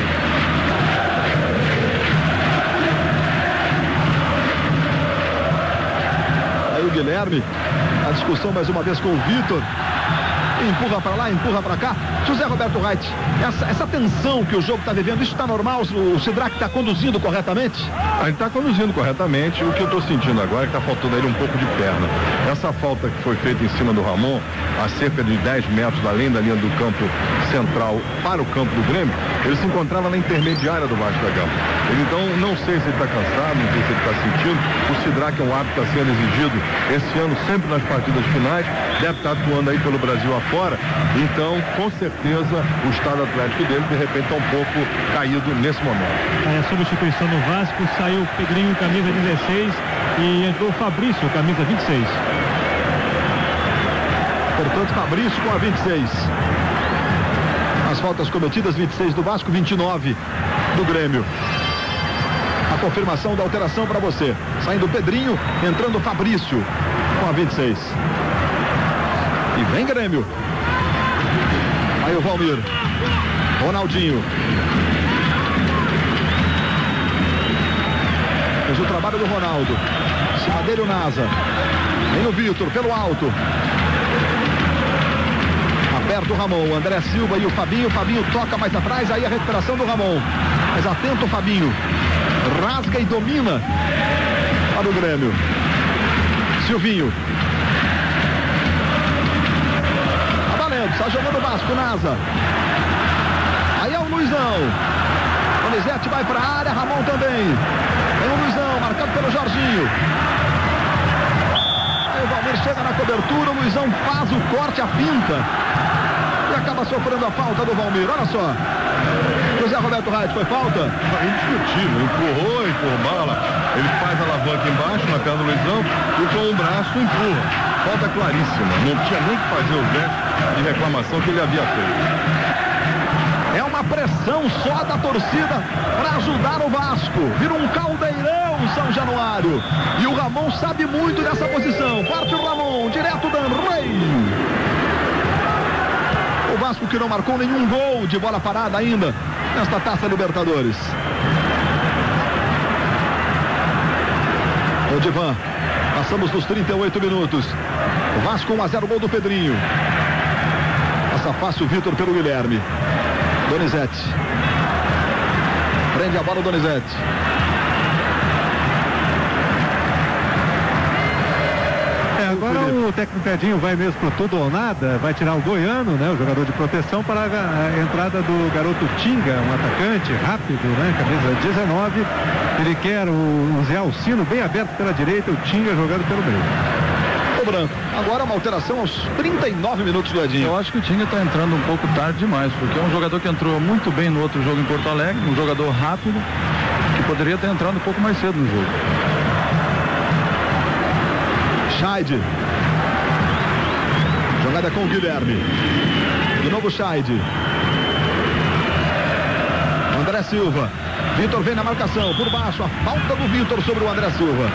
Aí o Guilherme, a discussão mais uma vez com o Vitor. Empurra para lá, empurra para cá. José Roberto Wright, essa, essa tensão que o jogo está vivendo, isso está normal? O Sidraque está conduzindo corretamente? Ah, ele está conduzindo corretamente. O que eu estou sentindo agora é que está faltando a ele um pouco de perna. Essa falta que foi feita em cima do Ramon, a cerca de dez metros além da linha do campo central para o campo do Grêmio, ele se encontrava na intermediária do Vasco da Gama. Ele, então, não sei se ele está cansado, não sei se ele está sentindo. O Sidraque é um árbitro que está sendo exigido esse ano sempre nas partidas finais, deve estar atuando aí pelo Brasil afora. Então, com certeza, o estado atlético dele, de repente, está um pouco caído nesse momento. É, a substituição no Vasco, saiu o Pedrinho, camisa dezesseis, e entrou o Fabrício, camisa vinte e seis. Portanto, Fabrício com a vinte e seis. As faltas cometidas, vinte e seis do Vasco, vinte e nove do Grêmio. A confirmação da alteração para você. Saindo o Pedrinho, entrando o Fabrício com a vinte e seis. E vem Grêmio. Aí o Valmir. Ronaldinho. Fez o trabalho do Ronaldo. Em cima dele o Nasa. Vem o Vitor pelo alto. Aperta o Ramon. O André Silva e o Fabinho. O Fabinho toca mais atrás. Aí a recuperação do Ramon. Mas atento o Fabinho. Rasga e domina para o Grêmio. Silvinho. Tá valendo. Está jogando o Vasco. Nasa. Aí é o Luizão. Donizete vai para a área. Ramon também. Tem o Luizão. Marcado pelo Jorginho. Aí o Valmir chega na cobertura. O Luizão faz o corte, a pinta. E acaba sofrendo a falta do Valmir. Olha só. José Roberto Reit, foi falta? Indiscutível, empurrou, empurrou bala. Ele faz a alavanca embaixo na perna do Luizão e com o braço empurra. Falta claríssima, não tinha nem que fazer o gesto de reclamação que ele havia feito. É uma pressão só da torcida para ajudar o Vasco. Vira um caldeirão São Januário. E o Ramon sabe muito dessa posição. Parte o Ramon, direto da Rei. O Vasco que não marcou nenhum gol de bola parada ainda nesta Taça Libertadores. O Divan. Passamos dos trinta e oito minutos. O Vasco um a zero, gol do Pedrinho. Passa fácil o Vitor pelo Guilherme. Donizete. Prende a bola o Donizete. É, agora o técnico Edinho vai mesmo para tudo ou nada, vai tirar o Goiano, né, o jogador de proteção, para a entrada do garoto Tinga, um atacante rápido, né, camisa dezenove. Ele quer o, o Zé Alcino bem aberto pela direita, o Tinga jogando pelo meio. O Branco, agora uma alteração aos trinta e nove minutos do Edinho. Eu acho que o Tinga está entrando um pouco tarde demais, porque é um jogador que entrou muito bem no outro jogo em Porto Alegre, um jogador rápido, que poderia ter entrado um pouco mais cedo no jogo. Scheid. Jogada com o Guilherme. De novo Scheid. André Silva. Vitor vem na marcação, por baixo, a falta do Vitor sobre o André Silva.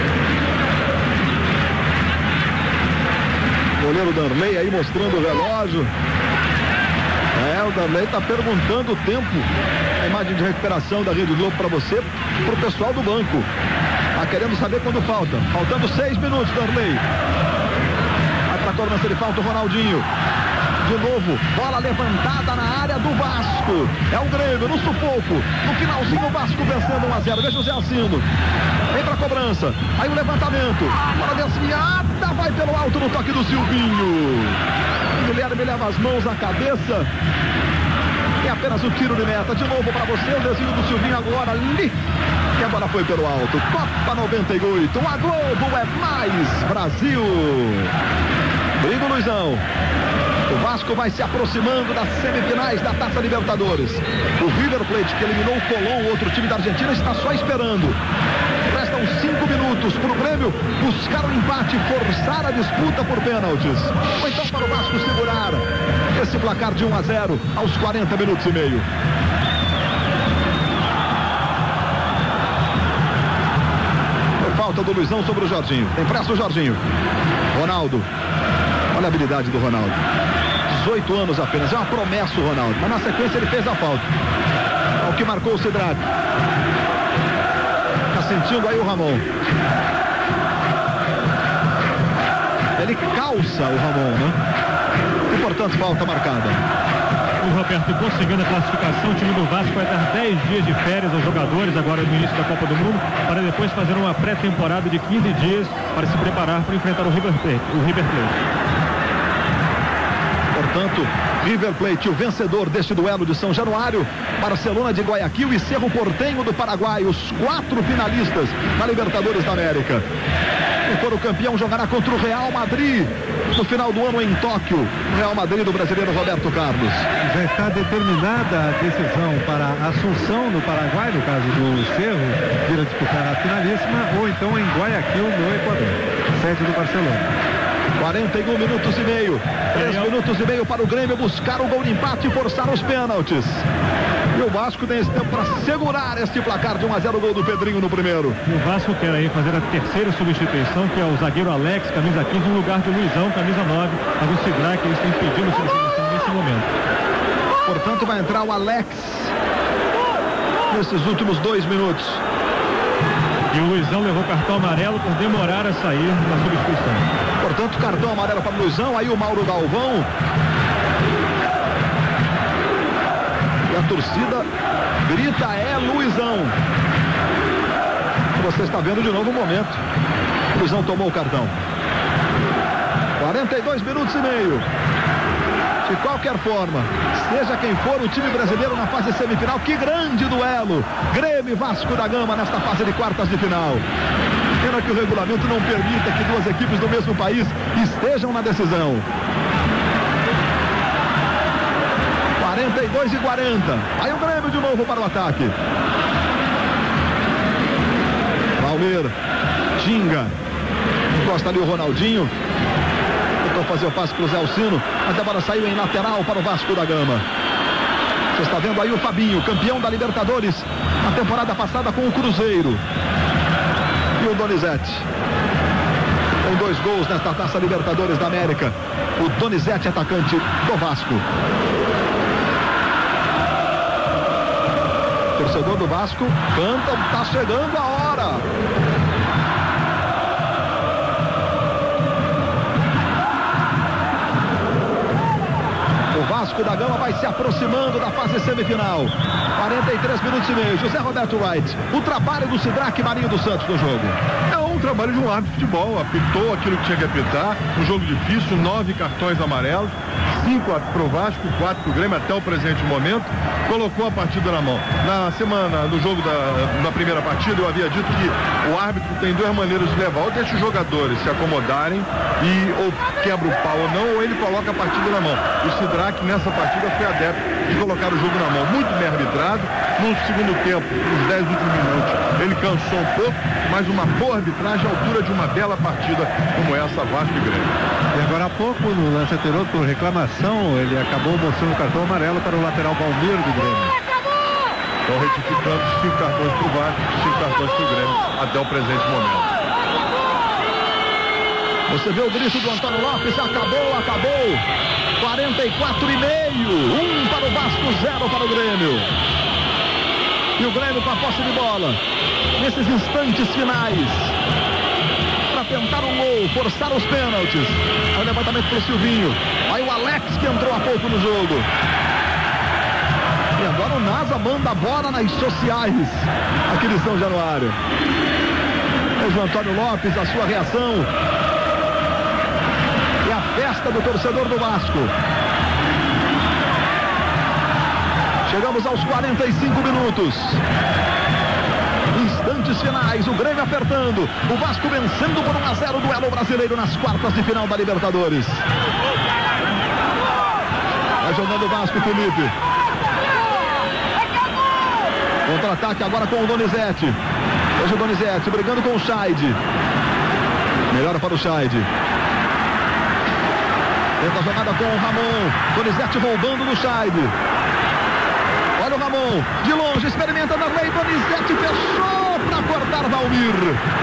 Goleiro Darley aí mostrando o relógio. É, o Darley está perguntando o tempo. A imagem de recuperação da Rede Globo para você, para o pessoal do banco. Está querendo saber quando falta. Faltando seis minutos, Darley. Vai para a cobrança de falta o Ronaldinho. De novo, bola levantada na área do Vasco. É o Grêmio no sufoco. No finalzinho o Vasco vencendo um a zero. Veja o Zé Alcino. Vem pra cobrança. Aí o levantamento. Bola desviada. Vai pelo alto no toque do Silvinho. O Guilherme leva as mãos à cabeça. É apenas o tiro de meta. De novo para você. O desenho do Silvinho agora ali. E a bola foi pelo alto. Copa noventa e oito. A Globo é mais Brasil. Briga o Luizão. O Vasco vai se aproximando das semifinais da Taça Libertadores. O River Plate, que eliminou o Colón, outro time da Argentina, está só esperando. Restam cinco minutos para o Grêmio buscar o empate, forçar a disputa por pênaltis. Ou então para o Vasco segurar esse placar de um a zero aos quarenta minutos e meio. Foi falta do Luizão sobre o Jorginho. Tem pressa o Jorginho. Ronaldo. Olha a habilidade do Ronaldo. dezoito anos apenas. É uma promessa o Ronaldo. Mas na sequência ele fez a falta. É o que marcou o Sidraque. Está sentindo aí o Ramon. Ele calça o Ramon, né? E portanto falta marcada. O Roberto conseguindo a classificação. O time do Vasco vai dar dez dias de férias aos jogadores agora no início da Copa do Mundo, para depois fazer uma pré-temporada de quinze dias para se preparar para enfrentar o River Plate. O River Plate. Portanto, River Plate, o vencedor deste duelo de São Januário, Barcelona de Guayaquil e Cerro Porteño do Paraguai, os quatro finalistas da Libertadores da América. Quem for o campeão jogará contra o Real Madrid no final do ano em Tóquio. O Real Madrid do brasileiro Roberto Carlos. Já está determinada a decisão para a Assunção no Paraguai, no caso do Cerro, vir a disputar a finalíssima, ou então em Guayaquil, no Equador, sede do Barcelona. quarenta e um minutos e meio. três minutos e meio para o Grêmio buscar o gol de empate e forçar os pênaltis. E o Vasco tem esse tempo para segurar este placar de um a zero, o gol do Pedrinho no primeiro. E o Vasco quer aí fazer a terceira substituição, que é o zagueiro Alex, camisa quinze, no lugar de Luizão, camisa nove. Mas o Sidraque está impedindo a substituição nesse momento. Portanto, vai entrar o Alex nesses últimos dois minutos. E o Luizão levou cartão amarelo por demorar a sair na substituição. Portanto, cartão amarelo para o Luizão. Aí o Mauro Galvão. E a torcida grita: é Luizão. Você está vendo de novo o momento. O Luizão tomou o cartão. quarenta e dois minutos e meio. De qualquer forma, seja quem for o time brasileiro na fase semifinal, que grande duelo! Grêmio e Vasco da Gama nesta fase de quartas de final. Pena que o regulamento não permita que duas equipes do mesmo país estejam na decisão. quarenta quarenta e dois e quarenta. Aí o Grêmio de novo para o ataque. Valmir, Tinga, encosta ali o Ronaldinho. Tentou fazer o passe para o Zé Alcino, mas a bola saiu em lateral para o Vasco da Gama. Você está vendo aí o Fabinho, campeão da Libertadores na temporada passada com o Cruzeiro. E o Donizete, com dois gols nesta Taça Libertadores da América. O Donizete, atacante do Vasco. Torcedor do Vasco canta, tá chegando a hora. O Vasco da Gama vai se aproximando da fase semifinal. quarenta e três minutos e meio. José Roberto Wright. O trabalho do Sidraque Marinho dos Santos no jogo. É um trabalho de um árbitro de futebol. Apitou aquilo que tinha que apitar. Um jogo difícil, nove cartões amarelos. Cinco para o Vasco, quatro para o Grêmio até o presente momento. Colocou a partida na mão. Na semana, no jogo da, da primeira partida, eu havia dito que o árbitro tem duas maneiras de levar. Ou deixa os jogadores se acomodarem e ou quebra o pau ou não, ou ele coloca a partida na mão. O Sidraque nessa partida foi adepto de colocar o jogo na mão. Muito bem arbitrado. No segundo tempo, nos dez últimos minutos, ele cansou um pouco, mas uma boa arbitragem à altura de uma bela partida como essa, Vasco e Grêmio. E agora há pouco, no lance anterior, por reclamação, ele acabou mostrando o cartão amarelo para o lateral Valmir do Grêmio. Então, retificando, cinco cartões para o Vasco, cinco cartões para o Grêmio, até o presente momento. Você vê o grito do Antônio Lopes, acabou, acabou. quarenta e quatro e meio, um para o Vasco, zero para o Grêmio. E o Grêmio com a posse de bola, nesses instantes finais, para tentar um gol, forçar os pênaltis. Aí o levantamento para o Silvinho. Aí o Alex, que entrou há pouco no jogo. E agora o NASA manda a bola nas sociais aqui de São Januário. Veja o Antônio Lopes, a sua reação. E a festa do torcedor do Vasco. Chegamos aos quarenta e cinco minutos. Instantes finais, o Grêmio apertando. O Vasco vencendo por um a zero o duelo brasileiro nas quartas de final da Libertadores. Vai jogando o Vasco, Felipe. Contra-ataque agora com o Donizete. Hoje o Donizete brigando com o Chaide. Melhora para o Chaide. Tenta a jogada com o Ramon. Donizete roubando no Chaide. Olha o Ramon. De longe, experimenta na lei. Donizete fechou para cortar Valmir.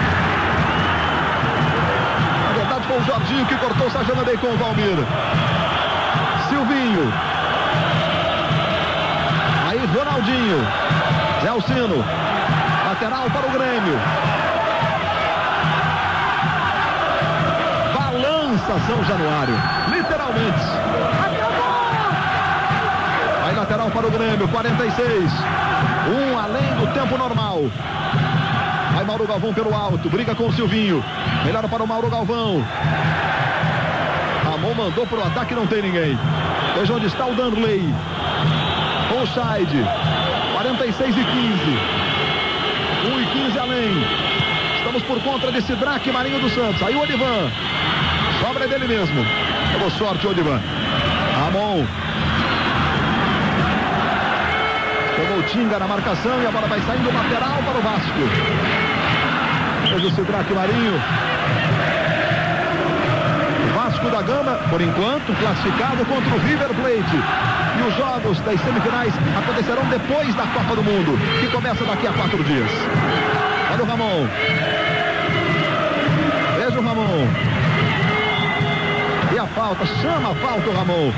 Na verdade foi o Jorginho que cortou essa jogada aí com o Valmir. Silvinho. Aí Ronaldinho. Zé Alcino. Lateral para o Grêmio. Balança São Januário. Literalmente. Aí lateral para o Grêmio. quarenta e seis. Um além do tempo normal. Aí Mauro Galvão pelo alto. Briga com o Silvinho. Melhora para o Mauro Galvão. Ramon mandou para o ataque, não tem ninguém. Veja onde está o Danley. Com o Chaide. quarenta e seis e quinze. um e quinze além. Estamos por conta de Sidraque Marinho dos Santos. Aí o Odivan. Sobra dele mesmo. Boa sorte, Odivan. Ramon. Pegou o Tinga na marcação e a bola vai saindo lateral para o Vasco. Veja o Sidraque Marinho. Vasco da Gama, por enquanto, classificado contra o River Plate. E os jogos das semifinais acontecerão depois da Copa do Mundo, que começa daqui a quatro dias. Olha o Ramon. Veja o Ramon. E a falta, chama a falta o Ramon.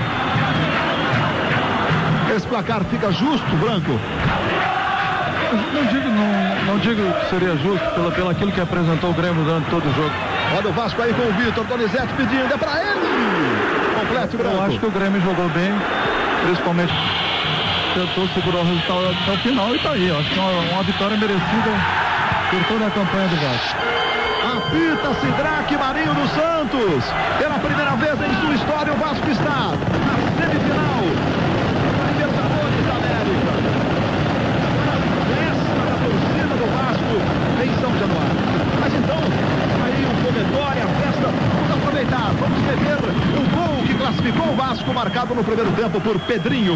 Esse placar fica justo, Branco? Não digo, não, não digo que seria justo pelo, pelo aquilo que apresentou o Grêmio durante todo o jogo. Olha o Vasco aí com o Vitor Donizete pedindo, é pra ele! Complete, Branco. Eu acho que o Grêmio jogou bem, principalmente tentou segurar o resultado até o final e tá aí. Acho que é uma, uma vitória merecida por toda a campanha do Vasco. Apita Sidraque Marinho dos Santos. Pela primeira vez em sua história, o Vasco está na semifinal da Libertadores da América. Festa da torcida do Vasco em São Januário. Mas então, aí o comemoratório, a festa, vamos aproveitar, vamos beber o gol que classificou o Vasco. marcado no primeiro tempo por Pedrinho.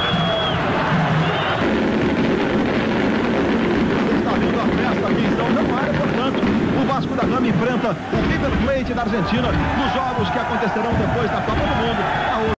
Está vindo a festa aqui em São Januário, portanto, o Vasco da Gama enfrenta o River Plate da Argentina nos jogos que acontecerão depois da Copa do Mundo.